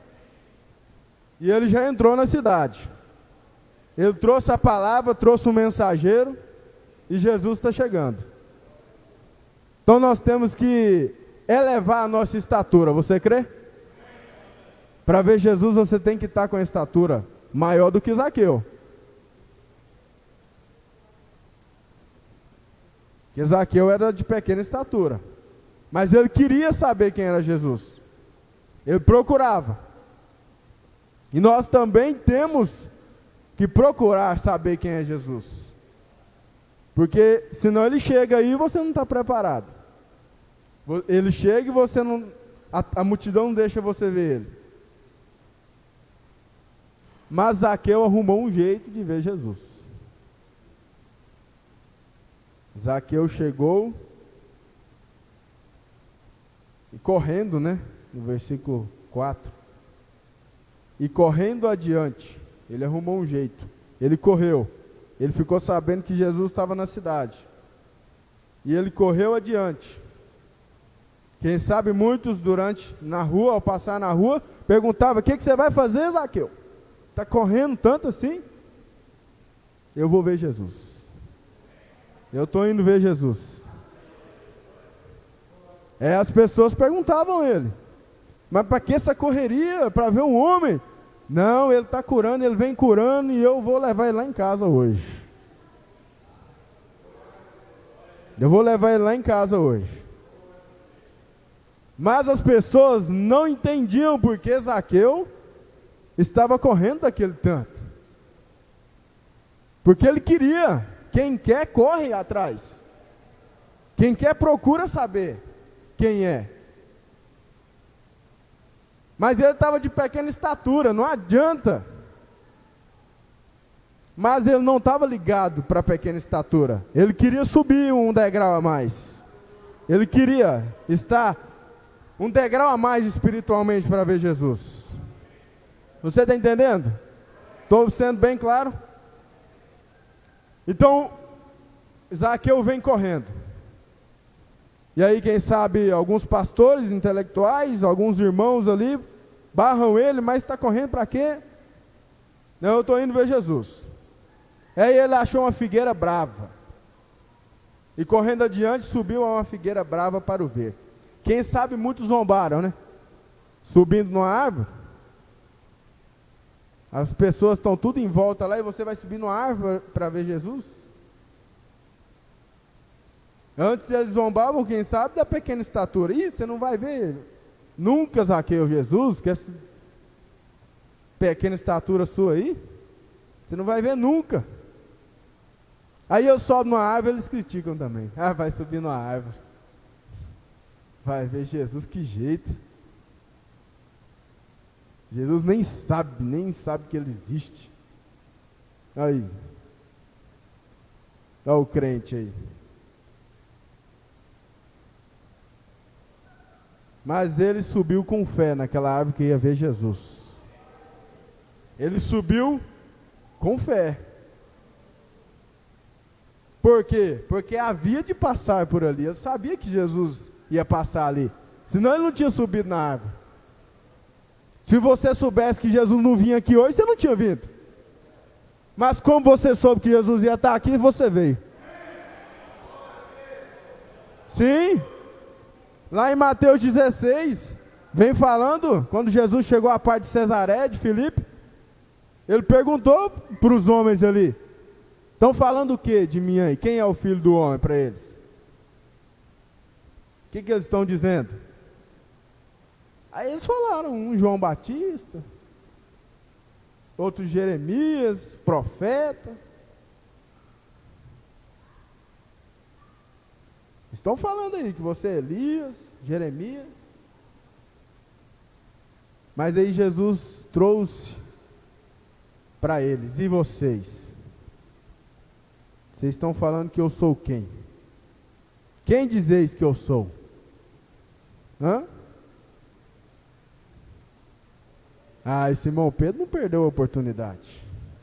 E ele já entrou na cidade. Ele trouxe a palavra, trouxe um mensageiro, e Jesus está chegando. Então nós temos que elevar a nossa estatura, você crê? Para ver Jesus você tem que estar com a estatura maior do que Zaqueu. Porque Zaqueu era de pequena estatura, mas ele queria saber quem era Jesus. Ele procurava. E nós também temos que procurar saber quem é Jesus. Porque senão ele chega aí e você não está preparado. Ele chega e você não, a, a multidão não deixa você ver ele. Mas Zaqueu arrumou um jeito de ver Jesus. Zaqueu chegou e correndo, né? No versículo quatro. E correndo adiante, ele arrumou um jeito. Ele correu. Ele ficou sabendo que Jesus estava na cidade. E ele correu adiante. Quem sabe muitos durante, na rua, ao passar na rua, perguntavam, o que, que você vai fazer, Zaqueu? Está correndo tanto assim? Eu vou ver Jesus. Eu estou indo ver Jesus. É, as pessoas perguntavam a ele, mas para que essa correria? Para ver um homem? Não, ele está curando, ele vem curando e eu vou levar ele lá em casa hoje. Eu vou levar ele lá em casa hoje. Mas as pessoas não entendiam porque Zaqueu estava correndo daquele tanto. Porque ele queria. Quem quer, corre atrás. Quem quer, procura saber quem é. Mas ele estava de pequena estatura, não adianta. Mas ele não estava ligado para a pequena estatura. Ele queria subir um degrau a mais. Ele queria estar um degrau a mais espiritualmente para ver Jesus. Você está entendendo? Estou sendo bem claro? Então, Zaqueu vem correndo. E aí, quem sabe, alguns pastores intelectuais, alguns irmãos ali, barram ele, mas está correndo para quê? Não, eu estou indo ver Jesus. Aí ele achou uma figueira brava. E correndo adiante, subiu a uma figueira brava para o ver. Quem sabe muitos zombaram, né? Subindo numa árvore. As pessoas estão tudo em volta lá e você vai subir numa árvore para ver Jesus? Antes eles zombavam, quem sabe, da pequena estatura. Ih, você não vai ver nunca, Zaqueu, Jesus, que essa pequena estatura sua aí, você não vai ver nunca. Aí eu sobe numa árvore, eles criticam também. Ah, vai subir numa árvore. Vai ver Jesus, que jeito. Jesus nem sabe, nem sabe que ele existe. Aí. Olha o crente aí. Mas ele subiu com fé naquela árvore que ia ver Jesus. Ele subiu com fé. Por quê? Porque havia de passar por ali. Eu sabia que Jesus ia passar ali. Senão ele não tinha subido na árvore. Se você soubesse que Jesus não vinha aqui hoje, você não tinha vindo. Mas como você soube que Jesus ia estar aqui, você veio. Sim. Lá em Mateus dezesseis, vem falando, quando Jesus chegou à parte de Cesaré, de Filipe, ele perguntou para os homens ali, estão falando o que de mim aí? Quem é o filho do homem para eles? O que, que eles estão dizendo? Aí eles falaram, um João Batista, outro Jeremias, profeta. Estão falando aí que você é Elias, Jeremias. Mas aí Jesus trouxe para eles, e vocês? Vocês estão falando que eu sou quem? Quem dizeis que eu sou? Hã? Ah, e Simão Pedro não perdeu a oportunidade.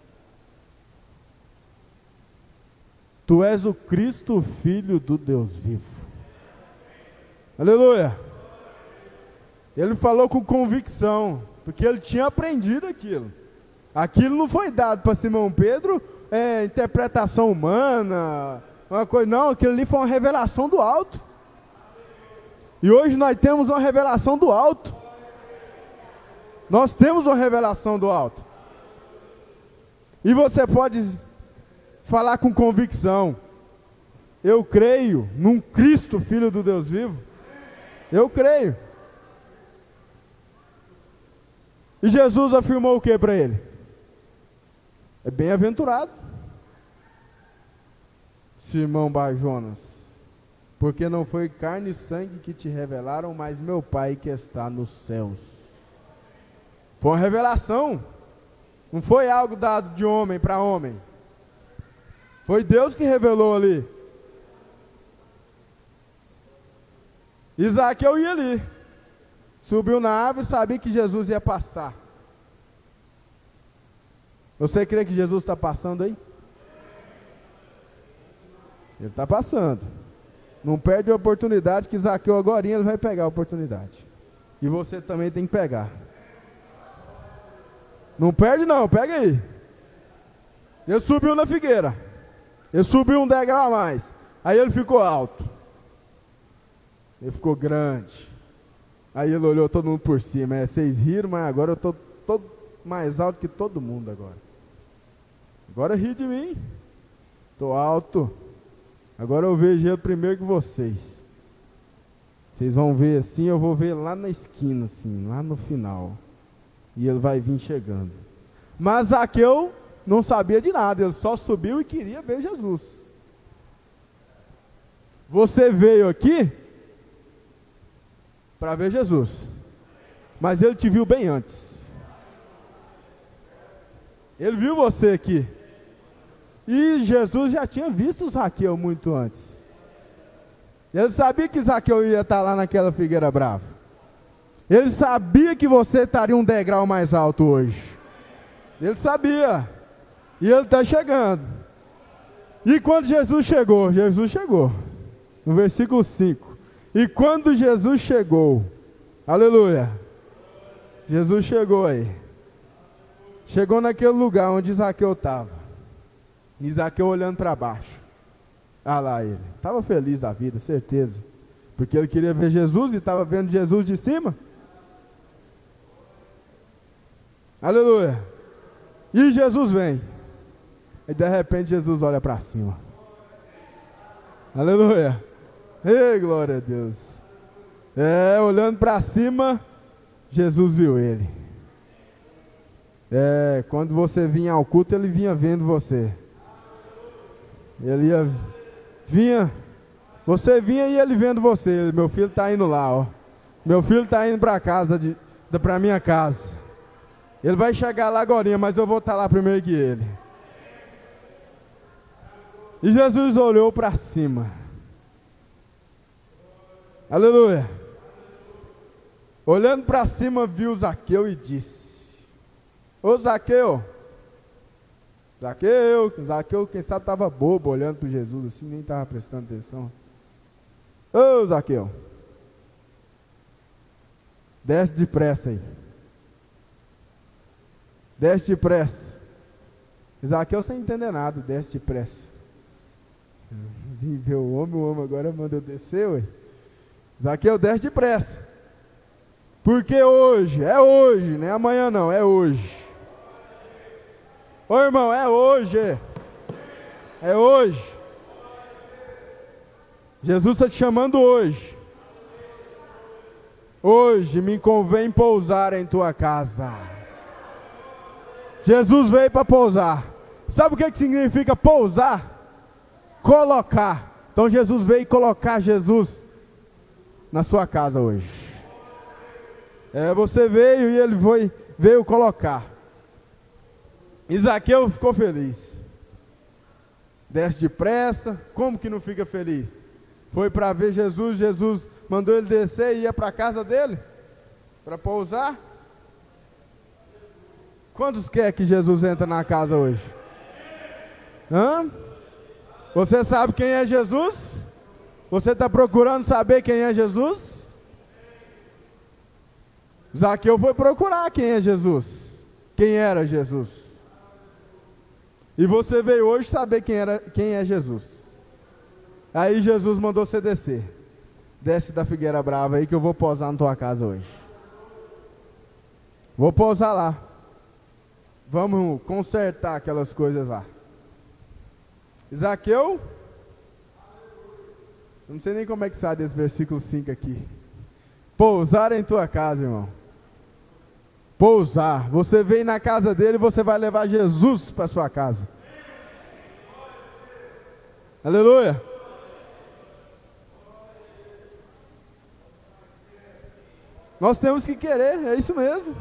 Tu és o Cristo, Filho do Deus vivo. Aleluia. Ele falou com convicção, porque ele tinha aprendido aquilo. Aquilo não foi dado para Simão Pedro, é, interpretação humana, uma coisa, não, aquilo ali foi uma revelação do alto. E hoje nós temos uma revelação do alto. Nós temos uma revelação do alto. E você pode falar com convicção, eu creio num Cristo, Filho do Deus vivo. Eu creio. E Jesus afirmou o que para ele? É bem-aventurado, Simão Bar-Jonas, porque não foi carne e sangue que te revelaram, mas meu Pai que está nos céus. Foi uma revelação, não foi algo dado de homem para homem. Foi Deus que revelou ali. Zaqueu ia ali, subiu na árvore e sabia que Jesus ia passar. Você crê que Jesus está passando aí? Ele está passando. Não perde a oportunidade, que Zaqueu agora ele vai pegar a oportunidade. E você também tem que pegar. Não perde não, pega aí. Ele subiu na figueira. Ele subiu um degrau a mais. Aí ele ficou alto. Ele ficou grande. Aí ele olhou todo mundo por cima. É, vocês riram, mas agora eu estou todo mais alto que todo mundo agora. Agora ri de mim. Estou alto. Agora eu vejo ele primeiro que vocês. Vocês vão ver assim, eu vou ver lá na esquina, assim, lá no final. E ele vai vir chegando. Mas Zaqueu não sabia de nada, ele só subiu e queria ver Jesus. Você veio aqui para ver Jesus, mas ele te viu bem antes. Ele viu você aqui. E Jesus já tinha visto Zaqueu muito antes. Ele sabia que Zaqueu ia estar lá naquela figueira brava. Ele sabia que você estaria um degrau mais alto hoje. Ele sabia. E ele está chegando. E quando Jesus chegou, Jesus chegou. No versículo cinco. E quando Jesus chegou, aleluia, Jesus chegou aí. Chegou naquele lugar onde Zaqueu estava. E Zaqueu olhando para baixo. Ah lá ele. Estava feliz da vida, certeza. Porque ele queria ver Jesus e estava vendo Jesus de cima. Aleluia. E Jesus vem. E de repente Jesus olha para cima. Aleluia. Ei, glória a Deus. É, olhando para cima, Jesus viu ele. É, quando você vinha ao culto, ele vinha vendo você. Ele ia, vinha, você vinha e ele vendo você. Meu filho está indo lá, ó. Meu filho está indo para casa, de, para minha casa. Ele vai chegar lá agora, mas eu vou estar lá primeiro que ele. E Jesus olhou para cima. Aleluia. Olhando para cima, viu Zaqueu e disse: ô Zaqueu, Zaqueu, Zaqueu, quem sabe estava bobo olhando para Jesus assim, nem estava prestando atenção. Ô Zaqueu, desce depressa aí. Desce depressa. Zaqueu sem entender nada, desce depressa. Vim ver o homem, o homem agora manda eu descer, ué. Zaqueu, desce depressa. Porque hoje, é hoje, não é amanhã não, é hoje. Ô irmão, é hoje. É hoje. Jesus está te chamando hoje. Hoje me convém pousar em tua casa. Jesus veio para pousar. Sabe o que, que significa pousar? Colocar. Então Jesus veio colocar Jesus na sua casa hoje. É, você veio e ele foi, veio colocar. E Zaqueu ficou feliz. Desce depressa. Como que não fica feliz? Foi para ver Jesus, Jesus mandou ele descer e ia para a casa dele para pousar. Quantos quer que Jesus entre na casa hoje? Hã? Você sabe quem é Jesus? Você está procurando saber quem é Jesus? Zaqueu foi procurar quem é Jesus. Quem era Jesus? E você veio hoje saber quem, era, quem é Jesus. Aí Jesus mandou você descer. Desce da figueira brava aí que eu vou pousar na tua casa hoje. Vou pousar lá. Vamos consertar aquelas coisas lá. Zaqueu, não sei nem como é que sai desse versículo cinco aqui. Pousar em tua casa, irmão. Pousar. Você vem na casa dele e você vai levar Jesus para sua casa. Aleluia. Nós temos que querer, é isso mesmo.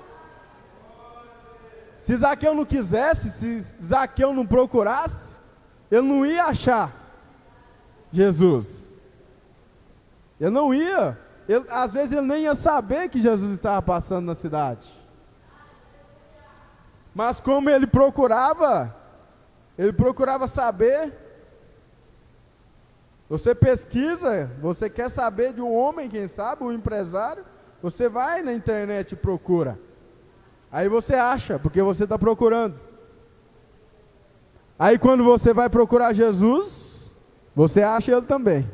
Se Zaqueu não quisesse, se Zaqueu não procurasse, ele não ia achar Jesus. Ele não ia. Ele, às vezes ele nem ia saber que Jesus estava passando na cidade. Mas como ele procurava, ele procurava saber. Você pesquisa, você quer saber de um homem, quem sabe, um empresário, você vai na internet e procura. Aí você acha, porque você está procurando. Aí quando você vai procurar Jesus, você acha ele também.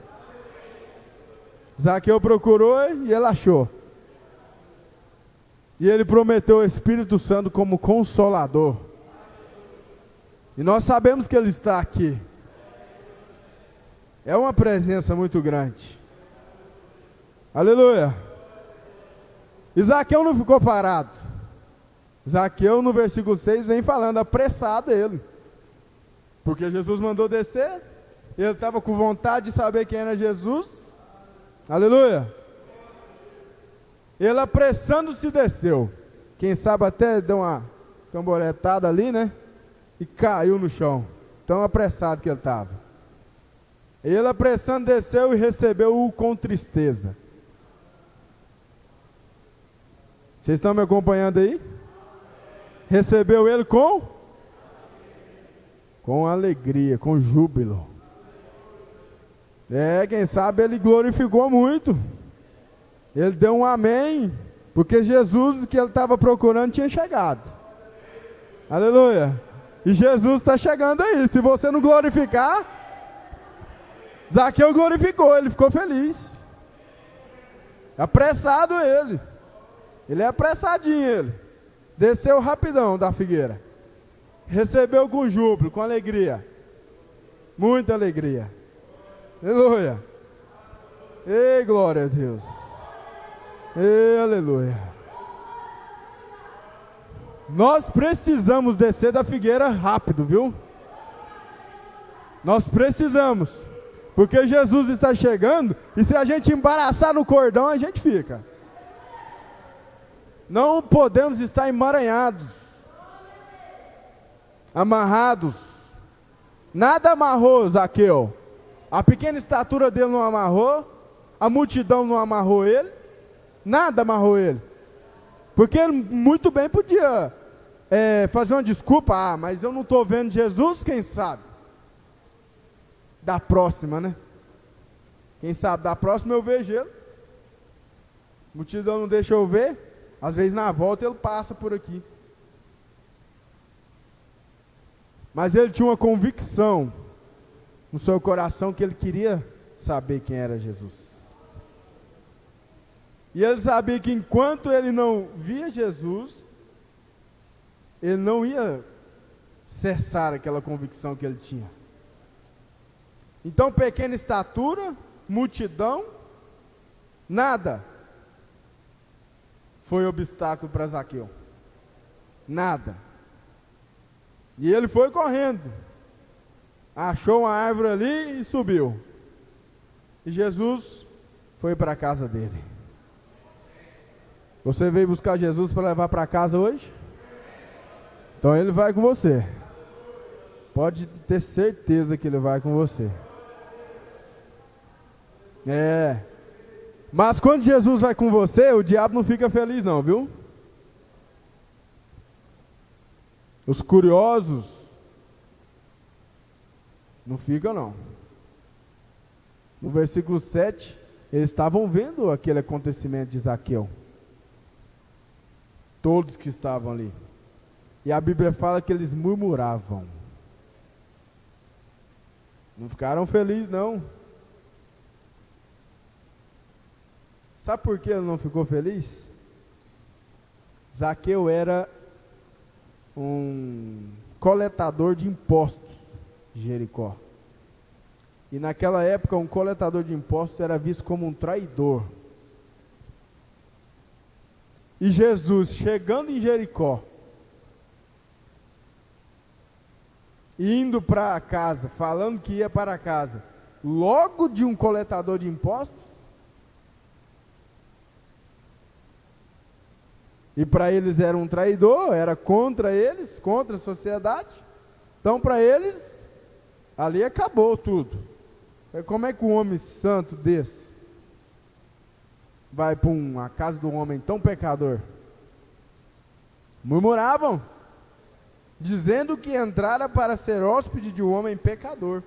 Zaqueu procurou e ele achou. E ele prometeu o Espírito Santo como consolador. E nós sabemos que ele está aqui. É uma presença muito grande. Aleluia. E Zaqueu não ficou parado. Zaqueu no versículo seis vem falando apressado ele. Porque Jesus mandou descer. Ele estava com vontade de saber quem era Jesus. Aleluia. Ele apressando-se desceu. Quem sabe até deu uma camboretada ali, né? E caiu no chão. tão apressado que ele estava. Ele apressando desceu e recebeu-o com tristeza. Vocês estão me acompanhando aí? Recebeu ele com? Com alegria, com júbilo. É, quem sabe ele glorificou muito. Ele deu um amém, porque Jesus que ele estava procurando tinha chegado. Aleluia. E Jesus está chegando aí. Se você não glorificar, Zaqueu glorificou, ele ficou feliz. Apressado ele. Ele é apressadinho ele. Desceu rapidão da figueira. Recebeu com júbilo, com alegria. Muita alegria. Aleluia. Ei, glória a Deus. Ei, aleluia. Nós precisamos descer da figueira rápido, viu? Nós precisamos. Porque Jesus está chegando e se a gente embaraçar no cordão, a gente fica. Não podemos estar emaranhados, amarrados. Nada amarrou Zaqueu. A pequena estatura dele não amarrou, a multidão não amarrou ele, nada amarrou ele. Porque ele muito bem podia é, fazer uma desculpa, ah, mas eu não estou vendo Jesus, quem sabe? Da próxima, né? Quem sabe da próxima eu vejo ele. A multidão não deixa eu ver. Às vezes na volta ele passa por aqui. Mas ele tinha uma convicção no seu coração que ele queria saber quem era Jesus. E ele sabia que enquanto ele não via Jesus, ele não ia cessar aquela convicção que ele tinha. Então, pequena estatura, multidão, nada foi obstáculo para Zaqueu. Nada. E ele foi correndo. Achou uma árvore ali e subiu. E Jesus foi para a casa dele. Você veio buscar Jesus para levar para casa hoje? Então ele vai com você. Pode ter certeza que ele vai com você. É. Mas quando Jesus vai com você, o diabo não fica feliz não, viu? Os curiosos não ficam não. No versículo sete, eles estavam vendo aquele acontecimento de Zaqueu. Todos que estavam ali. E a Bíblia fala que eles murmuravam. Não ficaram felizes não. Sabe por que ele não ficou feliz? Zaqueu era um coletador de impostos de Jericó. E naquela época um coletador de impostos era visto como um traidor. E Jesus, chegando em Jericó, indo para casa, falando que ia para casa, logo de um coletador de impostos, e para eles era um traidor, era contra eles, contra a sociedade. Então para eles, ali acabou tudo. Como é que um homem santo desse vai para uma casa de um homem tão pecador? Murmuravam, dizendo que entrara para ser hóspede de um homem pecador.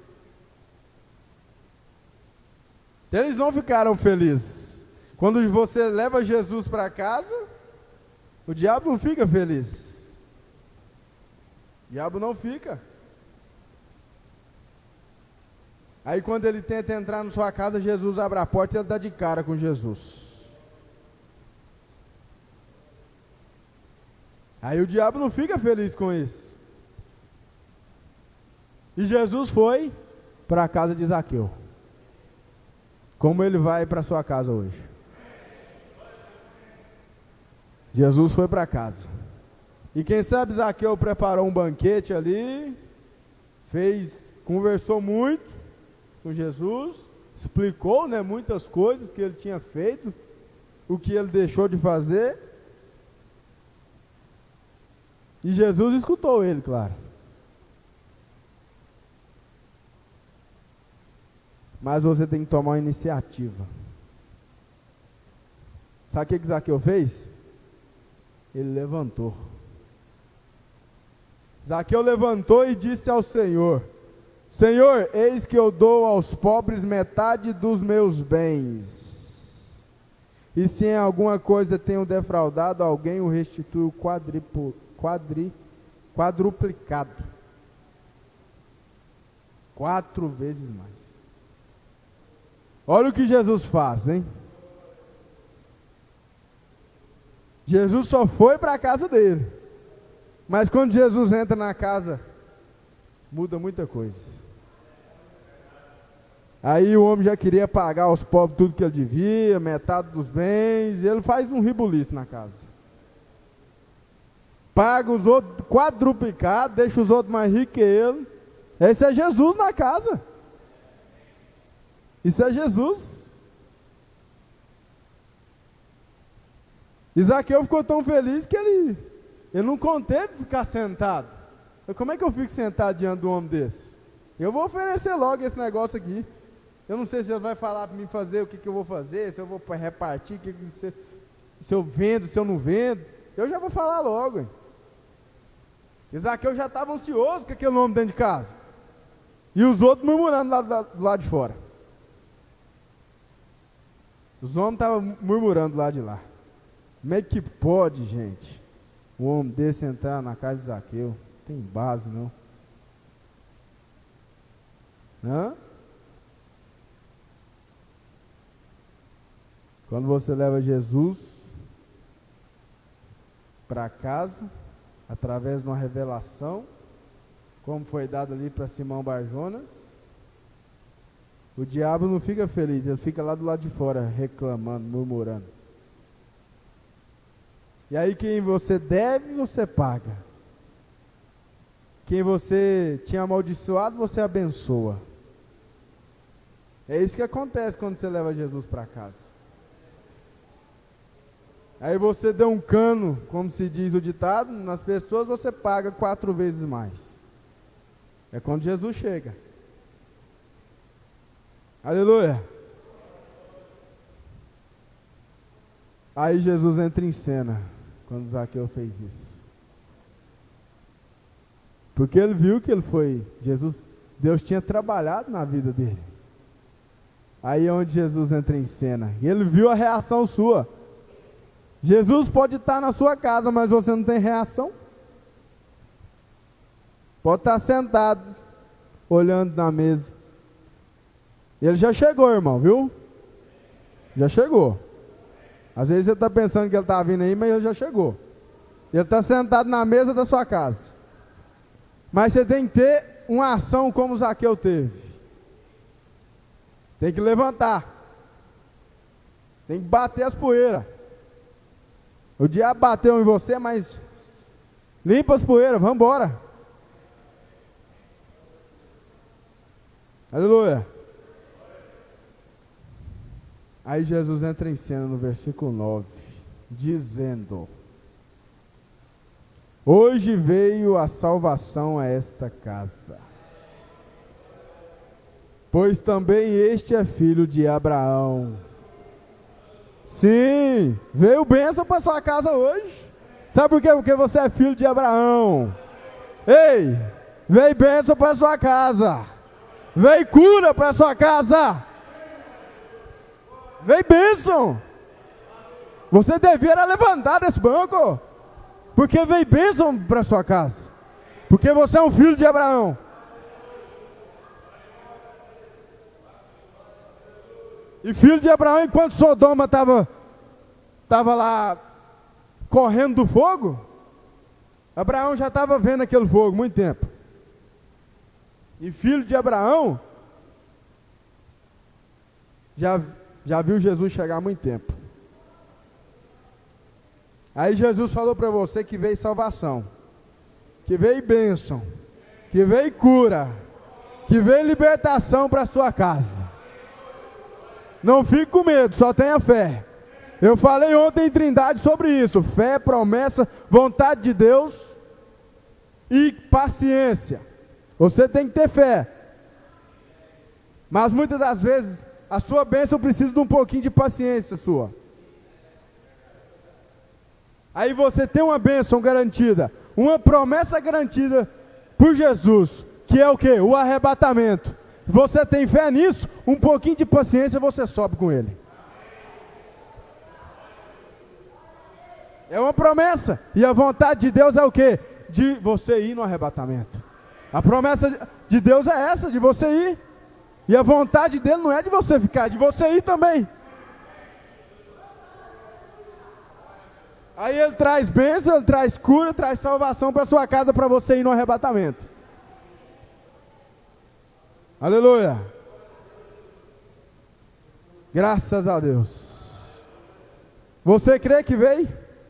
Eles não ficaram felizes. Quando você leva Jesus para casa, o diabo não fica feliz. O diabo não fica. Aí quando ele tenta entrar na sua casa, Jesus abre a porta e ele dá de cara com Jesus. Aí o diabo não fica feliz com isso. E Jesus foi para a casa de Zaqueu. Como ele vai para a sua casa hoje? Jesus foi para casa. E quem sabe Zaqueu preparou um banquete ali, fez, conversou muito com Jesus, explicou, né, muitas coisas que ele tinha feito, o que ele deixou de fazer. E Jesus escutou ele, claro. mas você tem que tomar uma iniciativa. Sabe o que que Zaqueu fez? Ele levantou. Zaqueu levantou e disse ao Senhor: Senhor, eis que eu dou aos pobres metade dos meus bens. E se em alguma coisa tenho defraudado alguém, o restituo quadripo, quadri, quadruplicado. Quatro vezes mais. Olha o que Jesus faz, hein? Jesus só foi para a casa dele. Mas quando Jesus entra na casa, muda muita coisa. Aí o homem já queria pagar aos pobres tudo que ele devia, metade dos bens, e ele faz um ribuliço na casa. Paga os outros quadruplicados, deixa os outros mais ricos que ele. Esse é Jesus na casa. Isso é Jesus. Zaqueu ficou tão feliz que ele, ele não conteve ficar sentado. Eu, como é que eu fico sentado diante de um homem desse? Eu vou oferecer logo esse negócio aqui. Eu não sei se ele vai falar para mim fazer o que, que eu vou fazer, se eu vou repartir, que, que, se, se eu vendo, se eu não vendo. Eu já vou falar logo. Hein? Zaqueu já estava ansioso com aquele homem dentro de casa. E os outros murmurando lá, lá, do lado de fora. Os homens estavam murmurando lá de lá. Como é que pode, gente, um homem desse entrar na casa de Zaqueu? Não tem base, não. Hã? Quando você leva Jesus para casa, através de uma revelação, como foi dado ali para Simão Barjonas, o diabo não fica feliz, ele fica lá do lado de fora, reclamando, murmurando. E aí quem você deve, você paga. Quem você tinha amaldiçoado, você abençoa. É isso que acontece quando você leva Jesus para casa. Aí você deu um cano, como se diz o ditado, nas pessoas, você paga quatro vezes mais. É quando Jesus chega. Aleluia. Aí Jesus entra em cena. Quando Zaqueu fez isso. Porque ele viu que ele foi, Jesus, Deus tinha trabalhado na vida dele. Aí é onde Jesus entra em cena. E ele viu a reação sua. Jesus pode estar na sua casa, mas você não tem reação. Pode estar sentado, olhando na mesa. Ele já chegou, irmão, viu? Já chegou. Às vezes você está pensando que ele está vindo aí, mas ele já chegou. Ele está sentado na mesa da sua casa. Mas você tem que ter uma ação como Zaqueu teve. Tem que levantar. Tem que bater as poeiras. O diabo bateu em você, mas limpa as poeiras, vamos embora. Aleluia. Aí Jesus entra em cena no versículo nove, dizendo: hoje veio a salvação a esta casa, pois também este é filho de Abraão. Sim, veio bênção para sua casa hoje. Sabe por quê? Porque você é filho de Abraão. Ei, veio bênção para sua casa. Veio cura para sua casa. Veio bênção. Você devia levantar desse banco, porque veio bênção para sua casa. Porque você é um filho de Abraão. E filho de Abraão, enquanto Sodoma estava tava lá correndo do fogo, Abraão já estava vendo aquele fogo muito tempo. E filho de Abraão já, já viu Jesus chegar há muito tempo. Aí Jesus falou para você que veio salvação, que veio bênção, que veio cura, que veio libertação para a sua casa. Não fique com medo, só tenha fé. Eu falei ontem em Trindade sobre isso. Fé, promessa, vontade de Deus e paciência. Você tem que ter fé. Mas muitas das vezes a sua bênção precisa de um pouquinho de paciência sua. Aí você tem uma bênção garantida, uma promessa garantida por Jesus, que é o quê? O arrebatamento. Você tem fé nisso? Um pouquinho de paciência você sobe com ele. É uma promessa. E a vontade de Deus é o quê? De você ir no arrebatamento. A promessa de Deus é essa, de você ir. E a vontade dele não é de você ficar, é de você ir também. Aí ele traz bênção, ele traz cura, traz salvação para sua casa, para você ir no arrebatamento. Aleluia. Graças a Deus. Você crê que veio?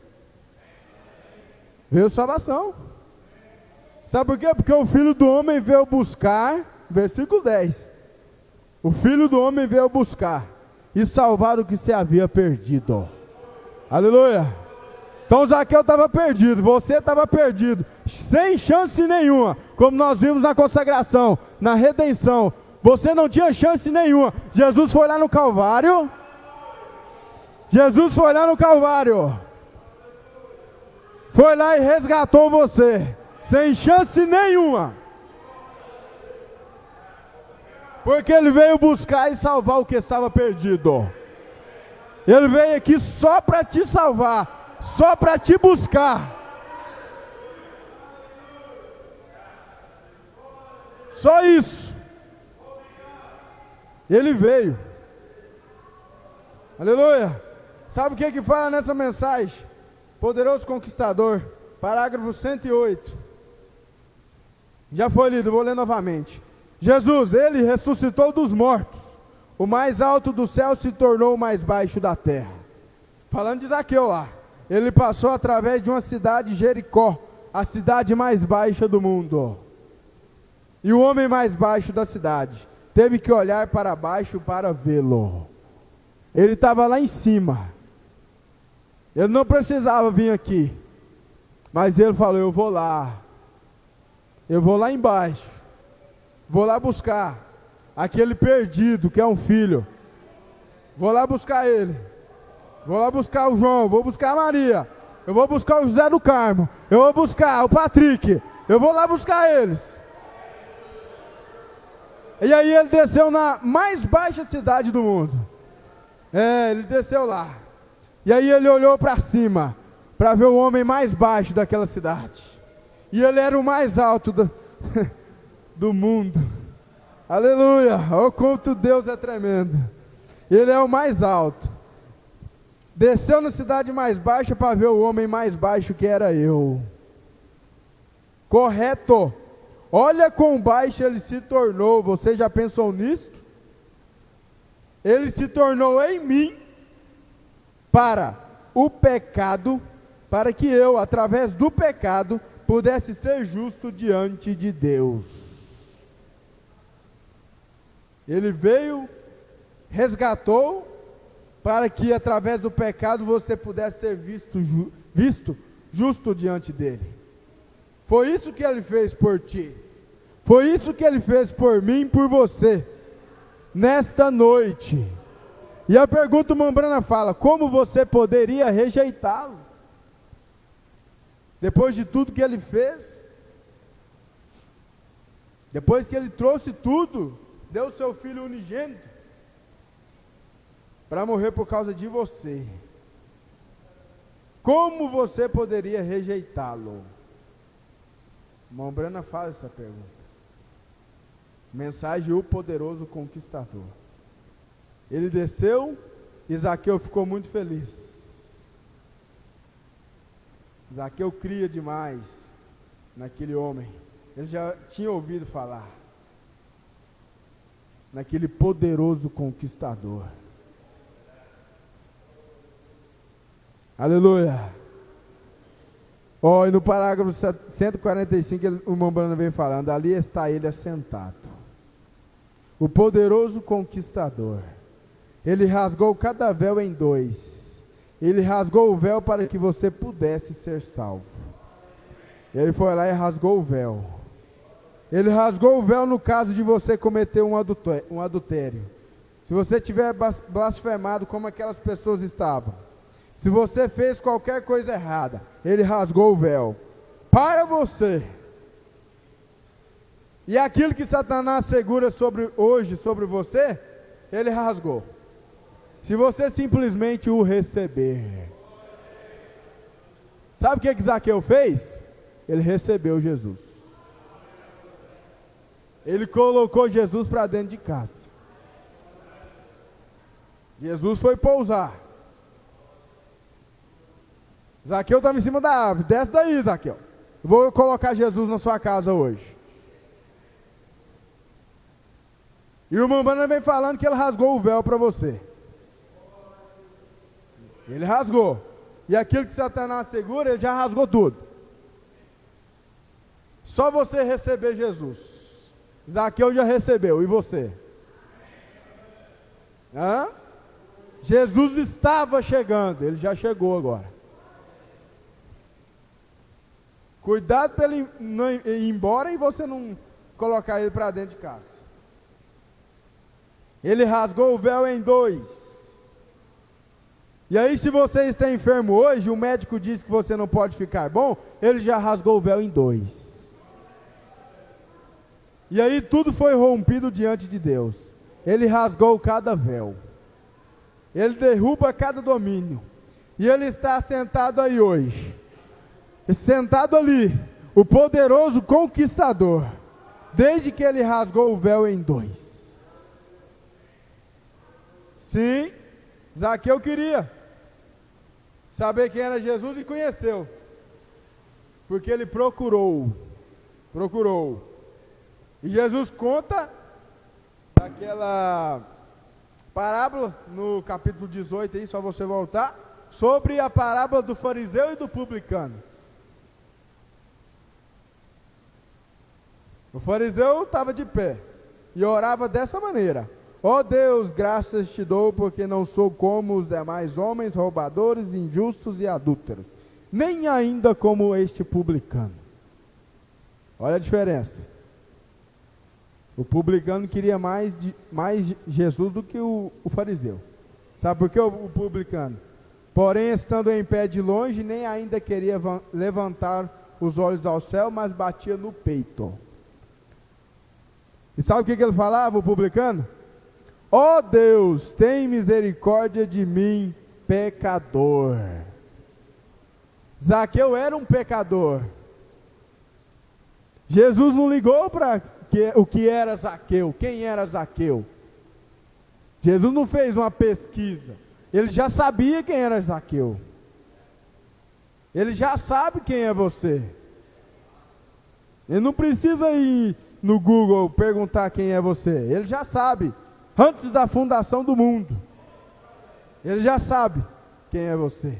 Veio salvação. Sabe por quê? Porque o Filho do Homem veio buscar, versículo dez. O Filho do Homem veio buscar e salvar o que se havia perdido. Aleluia. Então Zaqueu estava perdido, você estava perdido, sem chance nenhuma, como nós vimos na consagração, na redenção, você não tinha chance nenhuma. Jesus foi lá no Calvário, Jesus foi lá no Calvário, foi lá e resgatou você, sem chance nenhuma, porque Ele veio buscar e salvar o que estava perdido. Ele veio aqui só para te salvar, só para te buscar. Só isso. Ele veio. Aleluia. Sabe o que que fala nessa mensagem? Poderoso Conquistador, parágrafo cento e oito. Já foi lido, vou ler novamente. Jesus, Ele ressuscitou dos mortos. O mais alto do céu se tornou o mais baixo da terra. Falando de Zaqueu lá. Ele passou através de uma cidade, Jericó, a cidade mais baixa do mundo. E o homem mais baixo da cidade teve que olhar para baixo para vê-lo. Ele estava lá em cima. Ele não precisava vir aqui. Mas ele falou, eu vou lá. Eu vou lá embaixo. Vou lá buscar aquele perdido que é um filho. Vou lá buscar ele. Vou lá buscar o João, vou buscar a Maria, eu vou buscar o José do Carmo, eu vou buscar o Patrick, eu vou lá buscar eles. E aí ele desceu na mais baixa cidade do mundo. É, ele desceu lá. E aí ele olhou para cima, para ver o homem mais baixo daquela cidade. E ele era o mais alto do, do mundo. Aleluia, olha quanto Deus é tremendo. Ele é o mais alto. Desceu na cidade mais baixa para ver o homem mais baixo que era eu. Correto. Olha quão baixo ele se tornou. Você já pensou nisso? Ele se tornou em mim para o pecado, para que eu, através do pecado, pudesse ser justo diante de Deus. Ele veio, resgatou, para que através do pecado você pudesse ser visto, ju, visto justo diante dele. Foi isso que ele fez por ti. Foi isso que ele fez por mim e por você. Nesta noite. E a pergunta Mombrana fala, como você poderia rejeitá-lo? Depois de tudo que ele fez? Depois que ele trouxe tudo, deu seu filho unigênito para morrer por causa de você. Como você poderia rejeitá-lo? Mombrana faz essa pergunta. Mensagem: o poderoso conquistador. Ele desceu e Zaqueu ficou muito feliz. Zaqueu cria demais naquele homem. Ele já tinha ouvido falar naquele poderoso conquistador. Aleluia. Ó, oh, e no parágrafo cento e quarenta e cinco, ele, o Mombrana vem falando, ali está ele assentado, o poderoso conquistador. Ele rasgou cada véu em dois. Ele rasgou o véu para que você pudesse ser salvo. Ele foi lá e rasgou o véu. Ele rasgou o véu no caso de você cometer um adulté- um adultério. Se você tiver bas- blasfemado como aquelas pessoas estavam. Se você fez qualquer coisa errada, Ele rasgou o véu para você. E aquilo que Satanás segura sobre, hoje sobre você, Ele rasgou. Se você simplesmente o receber. Sabe o que que Zaqueu fez? Ele recebeu Jesus. Ele colocou Jesus para dentro de casa. Jesus foi pousar. Zaqueu estava em cima da árvore. Desce daí, Zaqueu. Vou colocar Jesus na sua casa hoje. E o Mambana vem falando que ele rasgou o véu para você. Ele rasgou. E aquilo que Satanás segura, ele já rasgou tudo. Só você receber Jesus. Zaqueu já recebeu, e você? Hã? Jesus estava chegando, ele já chegou agora. Cuidado para ele não ir embora e você não colocar ele para dentro de casa. Ele rasgou o véu em dois. E aí, se você está enfermo hoje, o médico diz que você não pode ficar bom, ele já rasgou o véu em dois. E aí tudo foi rompido diante de Deus. Ele rasgou cada véu. Ele derruba cada domínio. E Ele está sentado aí hoje. E sentado ali, o poderoso conquistador. Desde que Ele rasgou o véu em dois. Sim, Zaqueu queria saber quem era Jesus e conheceu. Porque ele procurou. Procurou. E Jesus conta aquela parábola no capítulo dezoito, aí, só você voltar, sobre a parábola do fariseu e do publicano. O fariseu estava de pé e orava dessa maneira: ó Deus, graças te dou, porque não sou como os demais homens, roubadores, injustos e adúlteros, nem ainda como este publicano. Olha a diferença. O publicano queria mais, de, mais Jesus do que o, o fariseu. Sabe por que o, o publicano? Porém, estando em pé de longe, nem ainda queria levantar os olhos ao céu, mas batia no peito. E sabe o que, que ele falava, o publicano? Ó Deus, tem misericórdia de mim, pecador. Zaqueu era um pecador. Jesus não ligou para que, o que era Zaqueu, quem era Zaqueu. Jesus não fez uma pesquisa. Ele já sabia quem era Zaqueu. Ele já sabe quem é você. Ele não precisa ir no Google perguntar quem é você. Ele já sabe. Antes da fundação do mundo. Ele já sabe quem é você.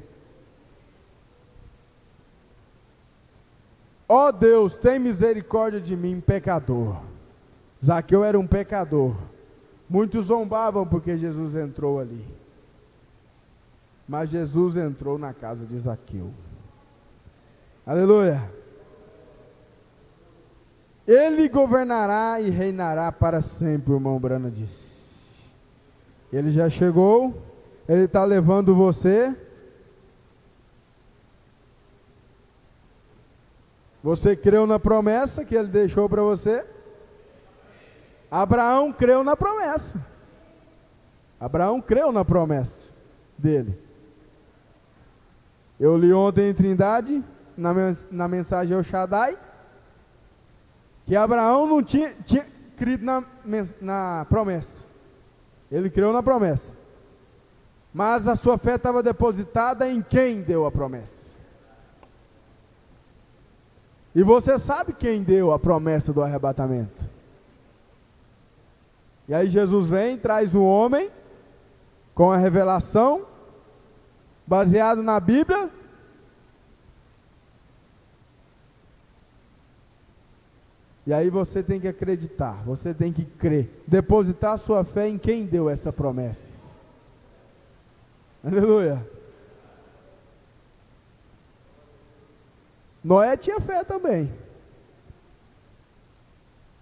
Ó Deus, tem misericórdia de mim, pecador. Zaqueu era um pecador. Muitos zombavam porque Jesus entrou ali. Mas Jesus entrou na casa de Zaqueu. Aleluia. Ele governará e reinará para sempre, o irmão Brana disse. Ele já chegou, ele está levando você. Você creu na promessa que ele deixou para você? Abraão creu na promessa. Abraão creu na promessa dele. Eu li ontem em Trindade, na, na mensagem El Shaddai, que Abraão não tinha, tinha crido na, na promessa. Ele creu na promessa. Mas a sua fé estava depositada em quem deu a promessa. E você sabe quem deu a promessa do arrebatamento. E aí Jesus vem, traz um homem com a revelação, baseado na Bíblia. E aí você tem que acreditar, você tem que crer, depositar sua fé em quem deu essa promessa. Aleluia. Noé tinha fé também.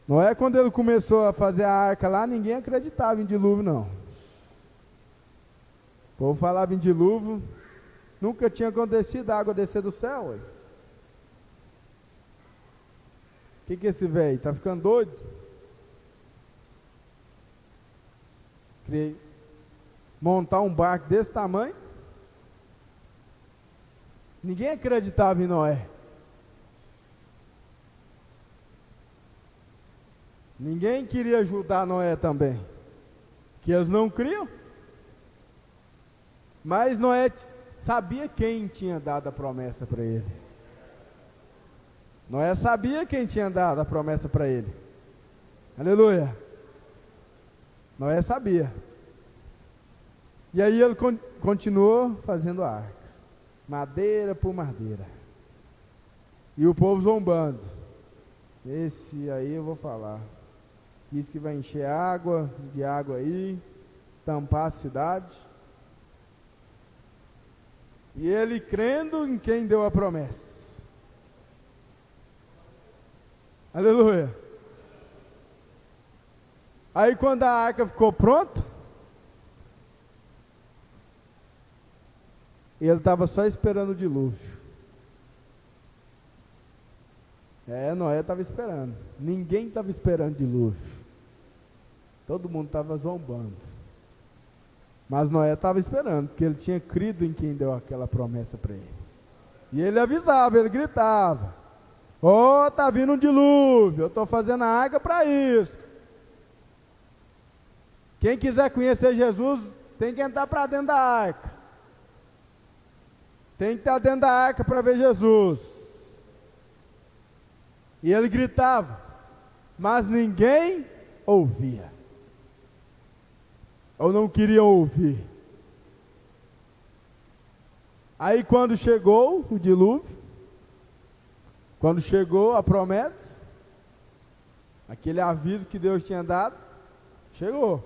Noé, quando ele começou a fazer a arca lá, ninguém acreditava em dilúvio, não. O povo falava em dilúvio, nunca tinha acontecido a água descer do céu. Ué. O que que é esse velho? Está ficando doido? Queria montar um barco desse tamanho? Ninguém acreditava em Noé. Ninguém queria ajudar Noé também, que eles não criam. Mas Noé sabia quem tinha dado a promessa para ele. Noé sabia quem tinha dado a promessa para ele. Aleluia. Noé sabia. E aí ele con continuou fazendo a arca, madeira por madeira. E o povo zombando. Esse aí eu vou falar. Diz que vai encher água, de água aí, tampar a cidade. E ele crendo em quem deu a promessa. Aleluia. Aí quando a arca ficou pronta, ele estava só esperando o dilúvio. É, Noé estava esperando. Ninguém estava esperando dilúvio. Todo mundo estava zombando. Mas Noé estava esperando, porque ele tinha crido em quem deu aquela promessa para ele. E ele avisava, ele gritava: "Ó, oh, tá vindo um dilúvio, eu estou fazendo a arca para isso." Quem quiser conhecer Jesus, tem que entrar para dentro da arca. Tem que estar dentro da arca para ver Jesus. E ele gritava, mas ninguém ouvia. Ou não queriam ouvir. Aí quando chegou o dilúvio, quando chegou a promessa, aquele aviso que Deus tinha dado, chegou.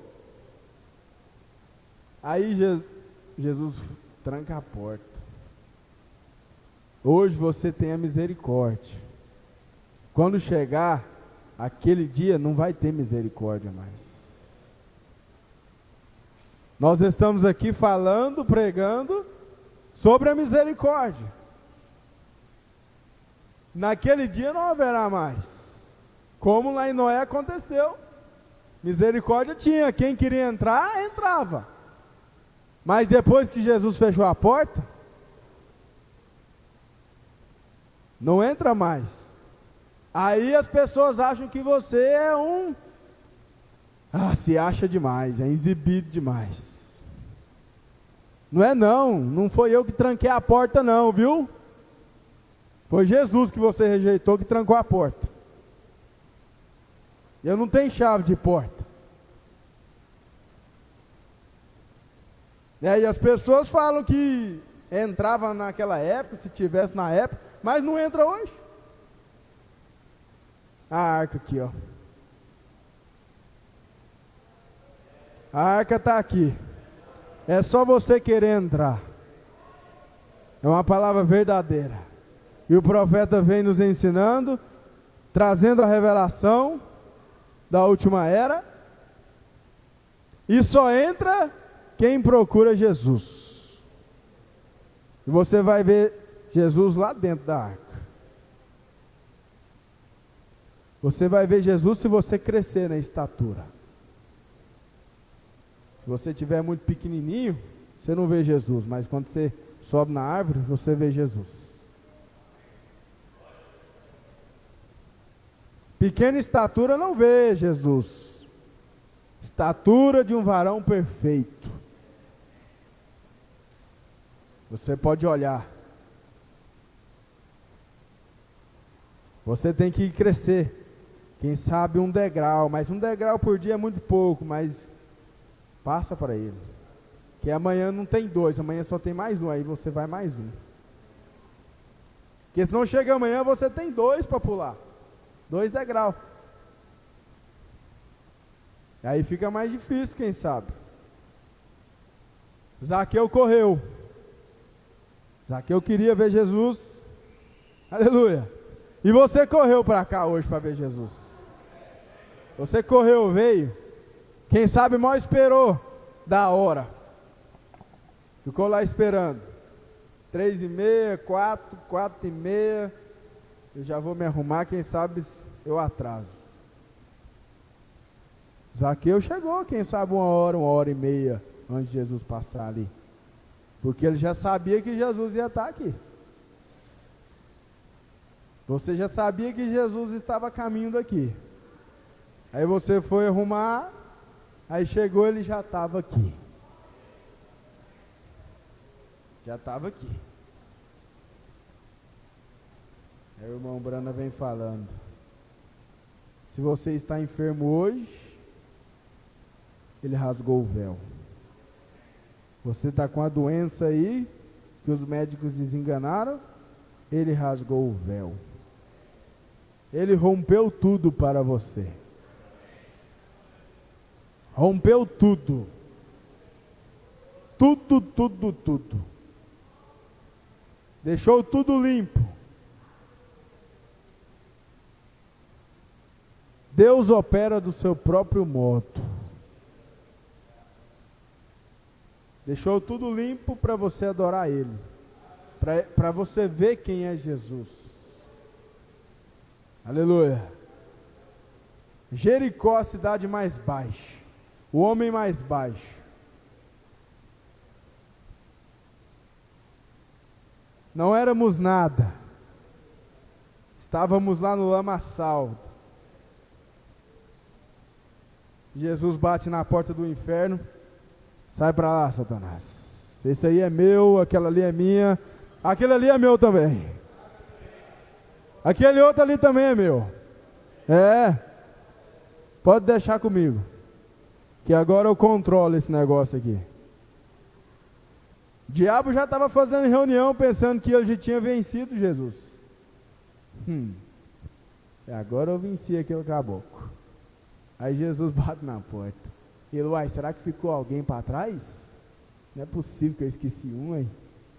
Aí Je- Jesus tranca a porta. Hoje você tem a misericórdia. Quando chegar aquele dia, não vai ter misericórdia mais. Nós estamos aqui falando, pregando sobre a misericórdia. Naquele dia não haverá mais. Como lá em Noé aconteceu. Misericórdia tinha, quem queria entrar, entrava. Mas depois que Jesus fechou a porta, não entra mais. Aí as pessoas acham que você é um... Ah, se acha demais, é exibido demais. Não é não, não foi eu que tranquei a porta não, viu? Foi Jesus que você rejeitou que trancou a porta. Eu não tenho chave de porta. E aí as pessoas falam que entrava naquela época, se tivesse na época, mas não entra hoje. A arca aqui, ó. A arca está aqui. É só você querer entrar. É uma palavra verdadeira. E o profeta vem nos ensinando, trazendo a revelação da última era. E só entra quem procura Jesus. E você vai ver Jesus lá dentro da arca. Você vai ver Jesus se você crescer na estatura. Se você estiver muito pequenininho, você não vê Jesus, mas quando você sobe na árvore, você vê Jesus. Pequena estatura não vê Jesus. Estatura de um varão perfeito. Você pode olhar. Você tem que crescer. Quem sabe um degrau, mas um degrau por dia é muito pouco, mas passa para ele. Que amanhã não tem dois, amanhã só tem mais um, aí você vai mais um. Porque se não chega amanhã, você tem dois para pular. Dois degraus. Aí fica mais difícil, quem sabe. Zaqueu correu. Zaqueu queria ver Jesus. Aleluia. E você correu para cá hoje para ver Jesus. Você correu, veio. Quem sabe mal esperou da hora. Ficou lá esperando. Três e meia, quatro, quatro e meia. Eu já vou me arrumar, quem sabe eu atraso. Zaqueu chegou, quem sabe uma hora, uma hora e meia antes de Jesus passar ali. Porque ele já sabia que Jesus ia estar aqui. Você já sabia que Jesus estava a caminho daqui. Aí você foi arrumar, aí chegou, ele já estava aqui. Já estava aqui. Aí o irmão Brana vem falando. Se você está enfermo hoje, ele rasgou o véu. Você está com a doença aí, que os médicos desenganaram, ele rasgou o véu. Ele rompeu tudo para você. Rompeu tudo. Tudo, tudo, tudo. Deixou tudo limpo. Deus opera do seu próprio modo. Deixou tudo limpo para você adorar Ele. Para você ver quem é Jesus. Aleluia. Jericó, a cidade mais baixa. O homem mais baixo. Não éramos nada. Estávamos lá no lamaçal. Jesus bate na porta do inferno. Sai para lá, Satanás. Esse aí é meu, aquela ali é minha. Aquele ali é meu também. Aquele outro ali também é meu. É. Pode deixar comigo. Que agora eu controlo esse negócio aqui. O diabo já estava fazendo reunião pensando que ele já tinha vencido Jesus. Hum. E agora eu venci aquele caboclo. Aí Jesus bate na porta. E ele, uai, será que ficou alguém para trás? Não é possível que eu esqueci um aí.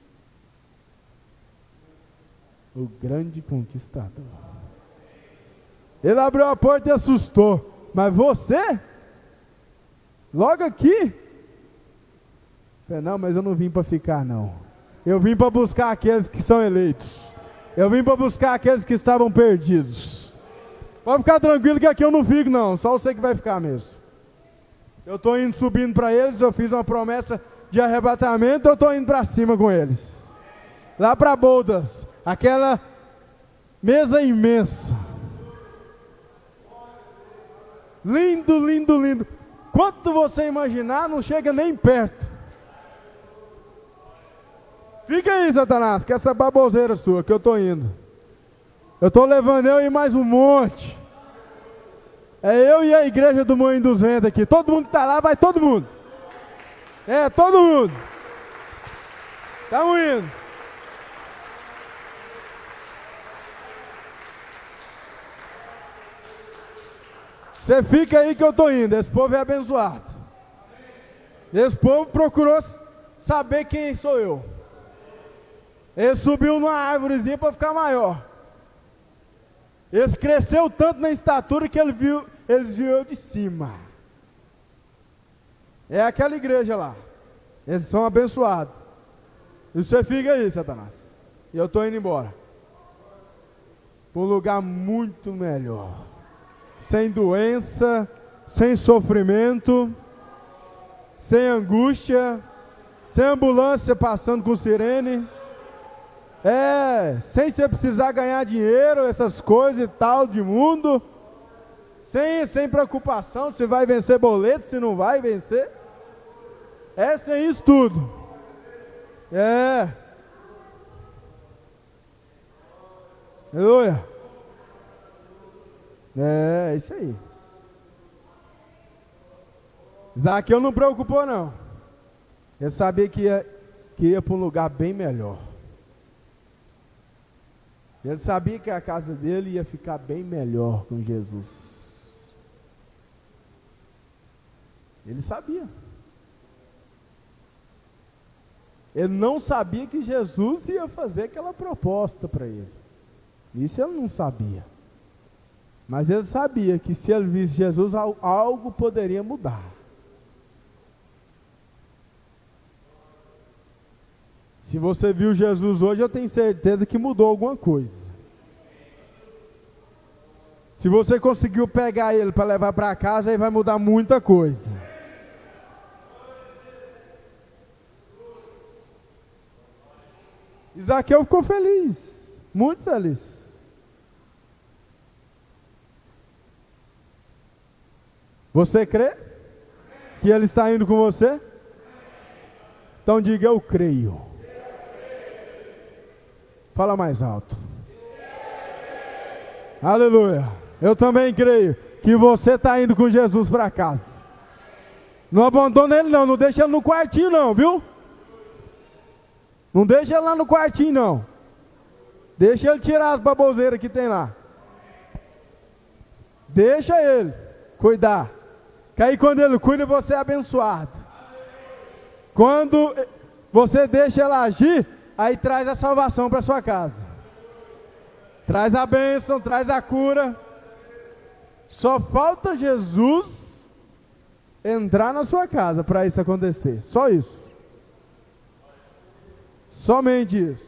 O grande conquistador. Ele abriu a porta e assustou. Mas você? Logo aqui? Falei, não, mas eu não vim para ficar não. Eu vim para buscar aqueles que são eleitos. Eu vim para buscar aqueles que estavam perdidos. Pode ficar tranquilo que aqui eu não fico não. Só você que vai ficar mesmo. Eu estou indo subindo para eles. Eu fiz uma promessa de arrebatamento. Eu estou indo para cima com eles. Lá para Boldas. Aquela mesa imensa. Lindo, lindo, lindo. Quanto você imaginar, não chega nem perto. Fica aí, Satanás, que essa baboseira sua, que eu estou indo. Eu estou levando eu e mais um monte. É eu e a igreja do Moinho dos Ventos aqui. Todo mundo que está lá, vai todo mundo. É, todo mundo. Estamos indo. Você fica aí que eu estou indo. Esse povo é abençoado. Esse povo procurou saber quem sou eu. Ele subiu numa árvorezinha para ficar maior. Ele cresceu tanto na estatura que ele viu, eles viram eu de cima. É aquela igreja lá. Eles são abençoados. E você fica aí, Satanás. E eu estou indo embora. Para um lugar muito melhor. Sem doença, sem sofrimento, sem angústia, sem ambulância passando com sirene. É, sem você precisar ganhar dinheiro, essas coisas e tal de mundo. Sem, sem preocupação se vai vencer boleto, se não vai vencer. É sem isso tudo. É. Aleluia. É, é isso aí. Zaqueu não preocupou não. Ele sabia que ia, que ia para um lugar bem melhor. Ele sabia que a casa dele ia ficar bem melhor com Jesus. Ele sabia. Ele não sabia que Jesus ia fazer aquela proposta para ele. Isso ele não sabia. Mas ele sabia que se ele visse Jesus, algo poderia mudar. Se você viu Jesus hoje, eu tenho certeza que mudou alguma coisa. Se você conseguiu pegar ele para levar para casa, aí vai mudar muita coisa. Zaqueu ficou feliz, muito feliz. Você crê que ele está indo com você? Então diga: eu creio. Fala mais alto. Aleluia. Eu também creio que você está indo com Jesus para casa. Não abandona ele não, não deixa ele no quartinho não, viu? Não deixa ele lá no quartinho não. Deixa ele tirar as baboseiras que tem lá. Deixa ele cuidar. Que aí quando ele cuida, você é abençoado. Quando você deixa ele agir, aí traz a salvação para sua casa. Traz a bênção, traz a cura. Só falta Jesus entrar na sua casa para isso acontecer. Só isso. Somente isso.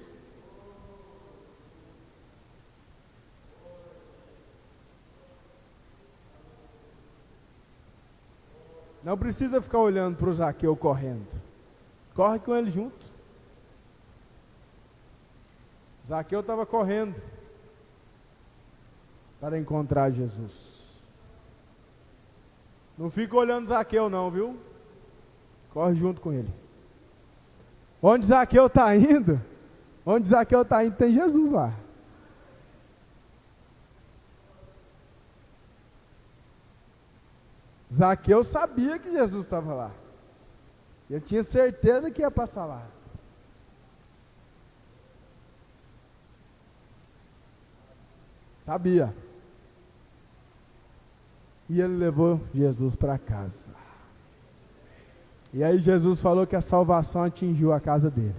Não precisa ficar olhando para o Zaqueu correndo. Corre com ele junto. Zaqueu estava correndo para encontrar Jesus. Não fica olhando Zaqueu não, viu? Corre junto com ele. Onde Zaqueu está indo, onde Zaqueu está indo, tem Jesus lá. Zaqueu sabia que Jesus estava lá. Ele tinha certeza que ia passar lá. Sabia. E ele levou Jesus para casa. E aí Jesus falou que a salvação atingiu a casa dele.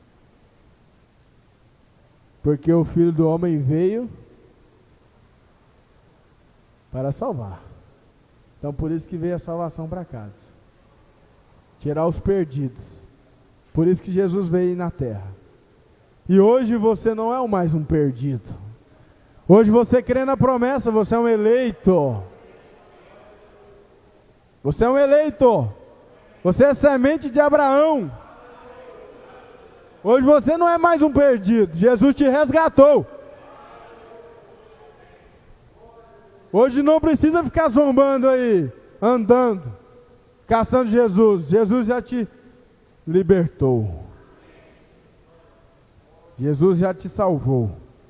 Porque o Filho do Homem veio para salvar. Então por isso que veio a salvação para casa. Tirar os perdidos. Por isso que Jesus veio na terra. E hoje você não é mais um perdido. Hoje você crê na promessa, você é um eleito. Você é um eleito. Você é semente de Abraão. Hoje você não é mais um perdido. Jesus te resgatou. Hoje não precisa ficar zombando aí, andando, caçando Jesus. Jesus já te libertou. Jesus já te salvou.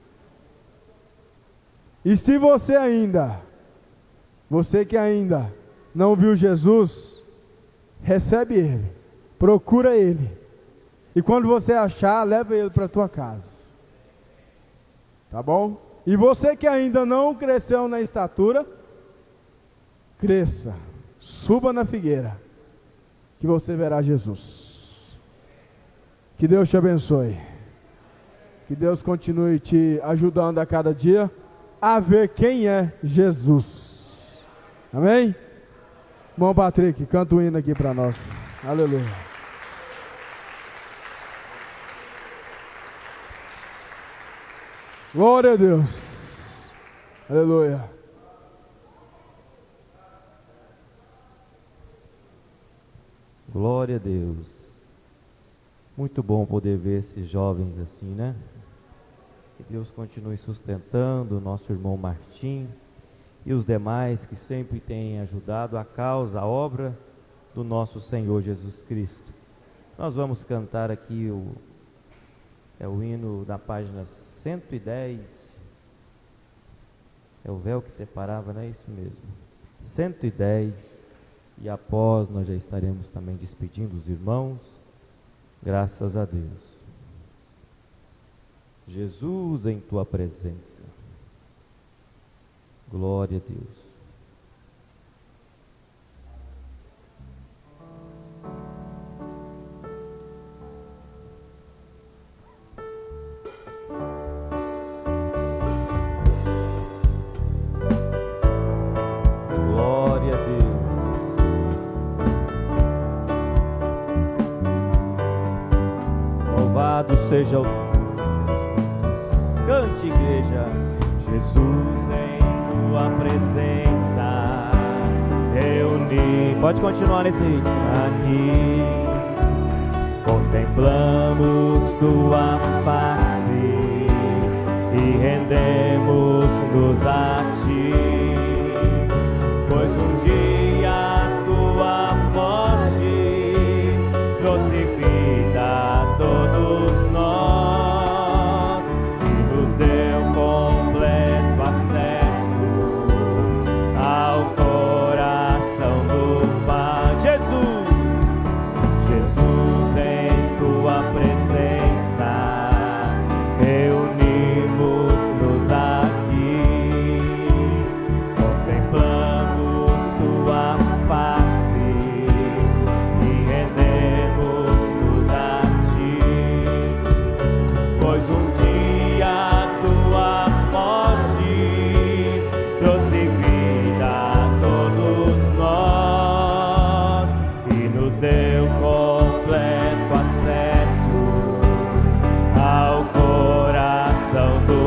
E se você ainda, você que ainda não viu Jesus, recebe Ele, procura Ele. E quando você achar, leva Ele para a tua casa. Tá bom? E você que ainda não cresceu na estatura, cresça, suba na figueira, que você verá Jesus. Que Deus te abençoe. Que Deus continue te ajudando a cada dia a ver quem é Jesus. Amém? Irmão Patrick, canta o hino aqui para nós. Aleluia. Glória a Deus. Aleluia. Glória a Deus. Muito bom poder ver esses jovens assim, né? Que Deus continue sustentando o nosso irmão Martim e os demais que sempre têm ajudado a causa, a obra do nosso Senhor Jesus Cristo. Nós vamos cantar aqui o, é o hino da página cento e dez. É o véu que separava, não é isso mesmo? cento e dez. E após nós já estaremos também despedindo os irmãos. Graças a Deus. Jesus em tua presença. Glória a Deus. Louvado seja o... Cante, igreja. Jesus, em tua presença reuni. Pode continuar nesse ritmo. Aqui contemplamos tua face e rendemos-nos a ti, pois um dia tua morte trouxe vida a todos nós e nos deu completo acesso ao coração do Pai. Jesus, Jesus, em tua presença reunimos-nos aqui, contemplamos tua face e rendemos-nos a ti, pois um dia tua morte trouxe vida a todos nós e nos deu completo acesso ao coração do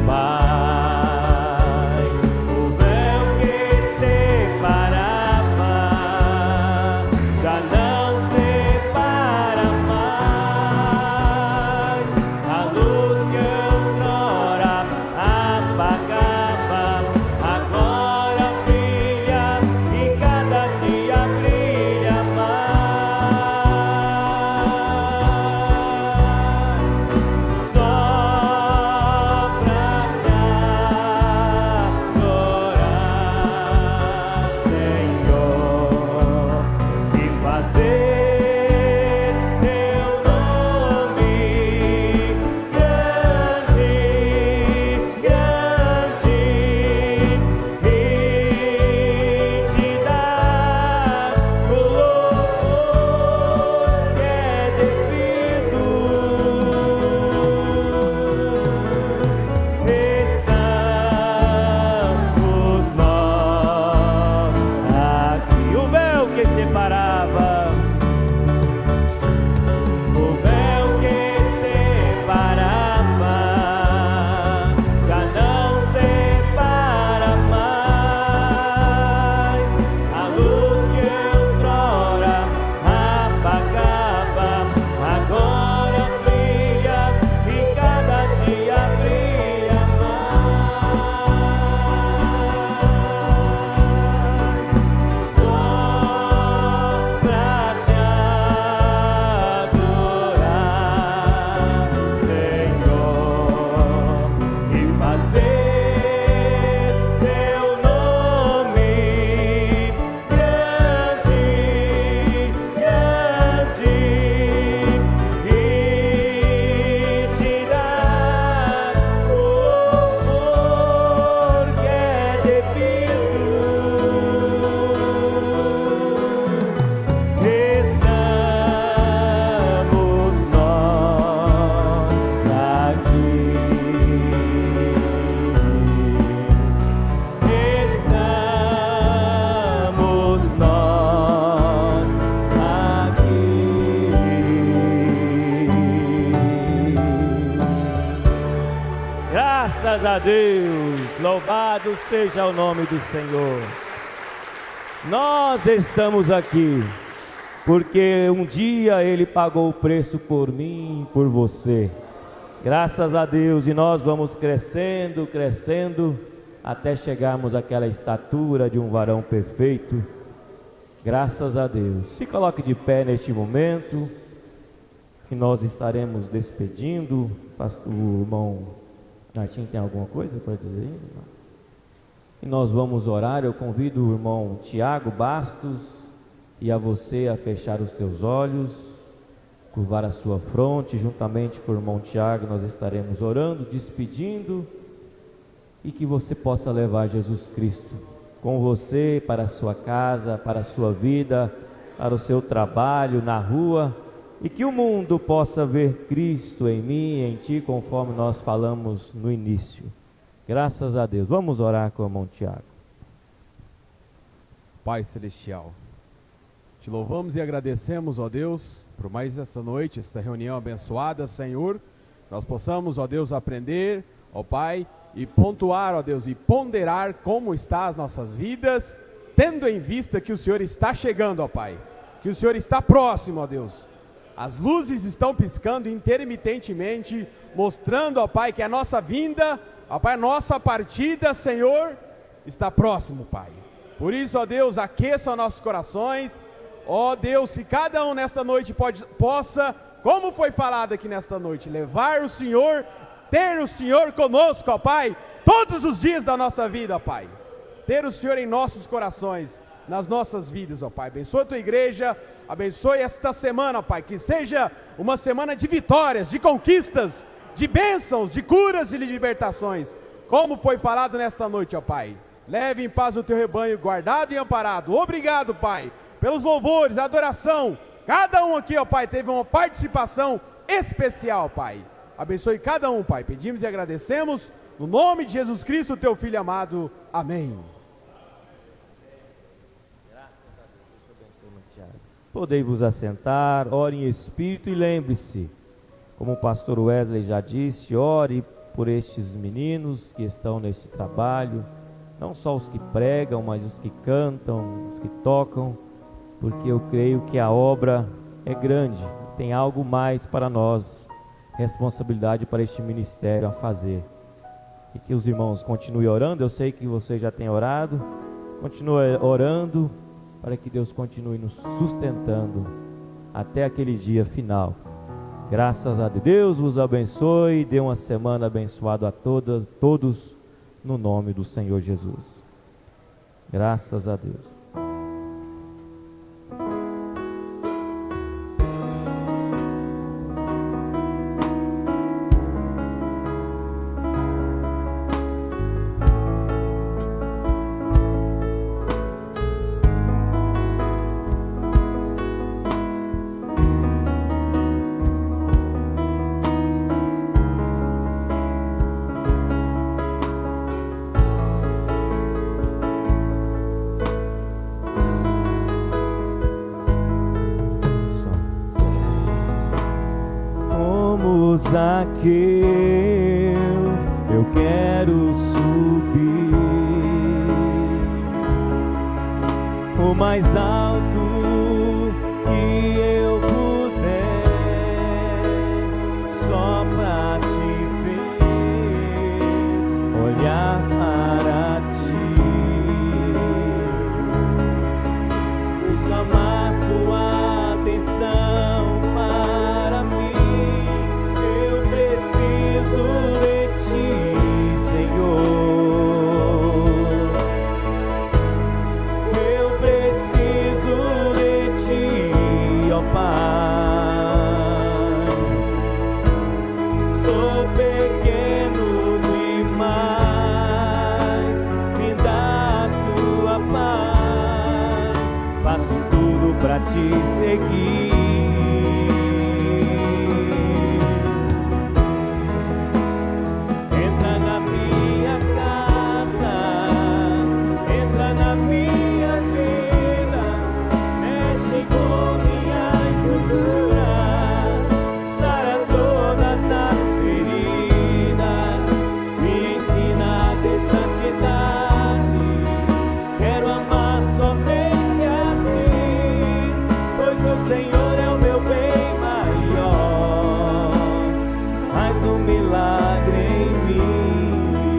Pai. O véu que separava já não separa mais. A luz que outrora apagava agora brilha e cada dia brilha mais. Só pra te adorar, Senhor, e fazer teu nome grande, grande, e te dar o louvor que é devido. Estamos nós aqui. O véu que separava, o véu que separava já não separa mais. A luz que outrora apagava agora brilha e cada dia brilha mais. Só pra te adorar, Senhor, e fazer teu nome grande, grande, e te dar o louvor que é devido. Estamos nós aqui. Estamos nós aqui. Graças a Deus, louvado seja o nome do Senhor. Nós estamos aqui porque um dia Ele pagou o preço por mim e por você. Graças a Deus, e nós vamos crescendo, crescendo, até chegarmos àquela estatura de um varão perfeito. Graças a Deus. Se coloque de pé neste momento, que nós estaremos despedindo. Pastor, o irmão Martim tem alguma coisa para dizer ainda? E nós vamos orar. Eu convido o irmão Tiago Bastos e a você a fechar os teus olhos, curvar a sua fronte. Juntamente com o irmão Tiago nós estaremos orando, despedindo, e que você possa levar Jesus Cristo com você para a sua casa, para a sua vida, para o seu trabalho, na rua, e que o mundo possa ver Cristo em mim e em ti, conforme nós falamos no início. Graças a Deus. Vamos orar com o irmão Tiago. Pai Celestial, te louvamos e agradecemos, ó Deus, por mais essa noite, esta reunião abençoada, Senhor. Nós possamos, ó Deus, aprender, ó Pai, e pontuar, ó Deus, e ponderar como está as nossas vidas, tendo em vista que o Senhor está chegando, ó Pai, que o Senhor está próximo, ó Deus. As luzes estão piscando intermitentemente, mostrando, ó Pai, que a nossa vinda, ó Pai, a nossa partida, Senhor, está próximo, Pai. Por isso, ó Deus, aqueça os nossos corações, ó Deus, que cada um nesta noite pode, possa, como foi falado aqui nesta noite, levar o Senhor, ter o Senhor conosco, ó Pai, todos os dias da nossa vida, ó Pai. Ter o Senhor em nossos corações, nas nossas vidas, ó Pai. Abençoa a tua igreja, abençoe esta semana, ó Pai, que seja uma semana de vitórias, de conquistas, de bênçãos, de curas e de libertações, como foi falado nesta noite, ó Pai. Leve em paz o teu rebanho, guardado e amparado. Obrigado, Pai, pelos louvores, a adoração. Cada um aqui, ó Pai, teve uma participação especial, Pai. Abençoe cada um, Pai. Pedimos e agradecemos, no nome de Jesus Cristo, teu Filho amado. Amém. Podei vos assentar, ore em espírito e lembre-se, como o pastor Wesley já disse, ore por estes meninos que estão neste trabalho, não só os que pregam, mas os que cantam, os que tocam, porque eu creio que a obra é grande, tem algo mais para nós, responsabilidade para este ministério a fazer. E que os irmãos continuem orando, eu sei que você já tem orado, continue orando, para que Deus continue nos sustentando até aquele dia final. Graças a Deus, vos abençoe, dê uma semana abençoada a todas, todos, no nome do Senhor Jesus. Graças a Deus. Zaqueu, eu quero subir o mais alto que eu puder, só pra te ver, olhar para ti e chamar tua atenção para mim. Preciso de ti, Senhor. Eu preciso de ti, ó Pai. Sou pequeno demais, me dá sua paz. Faço tudo pra te seguir. Senhor é o meu bem maior, faz um milagre em mim.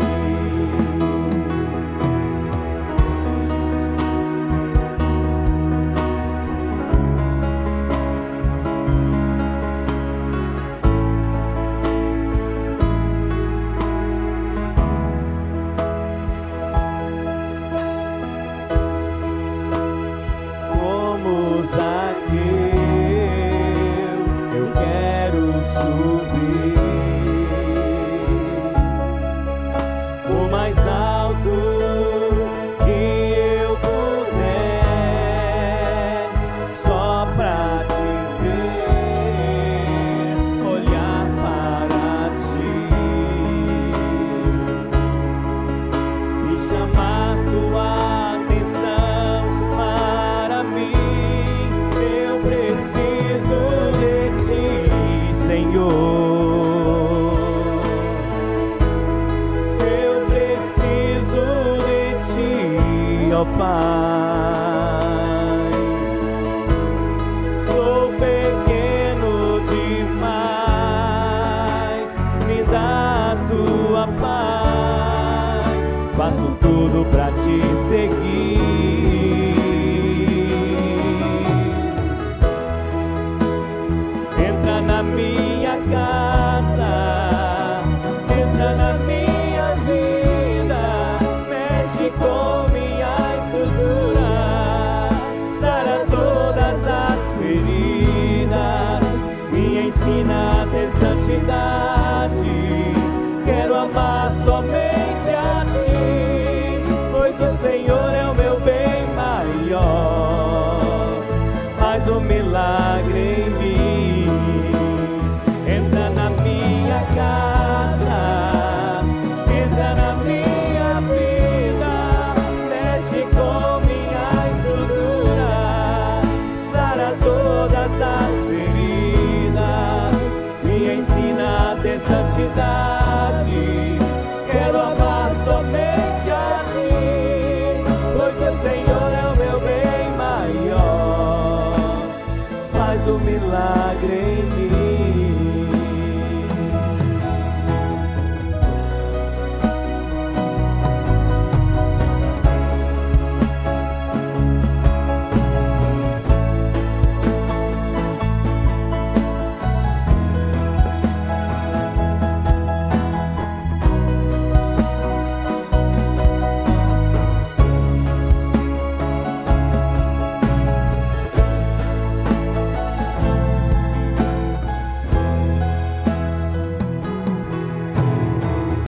Como Zaqueu, eu quero subir o mais alto que eu puder, só pra te ver, olhar para ti e chamar tua atenção para mim. Eu preciso Senhor. Eu preciso de Ti, ó Pai. Sou pequeno demais, me dá a Sua paz. Faço tudo pra Te seguir. Entra na minha casa, entra na minha vida, mexe com minha estrutura, sara todas as feridas, me ensina a ter santidade. Quero amar somente a Ti, pois o Senhor é o meu bem maior. Faz um milagre em mim. Entra na minha casa, entra na minha vida, mexe com minha estrutura, sara todas as feridas, me ensina a ter santidade.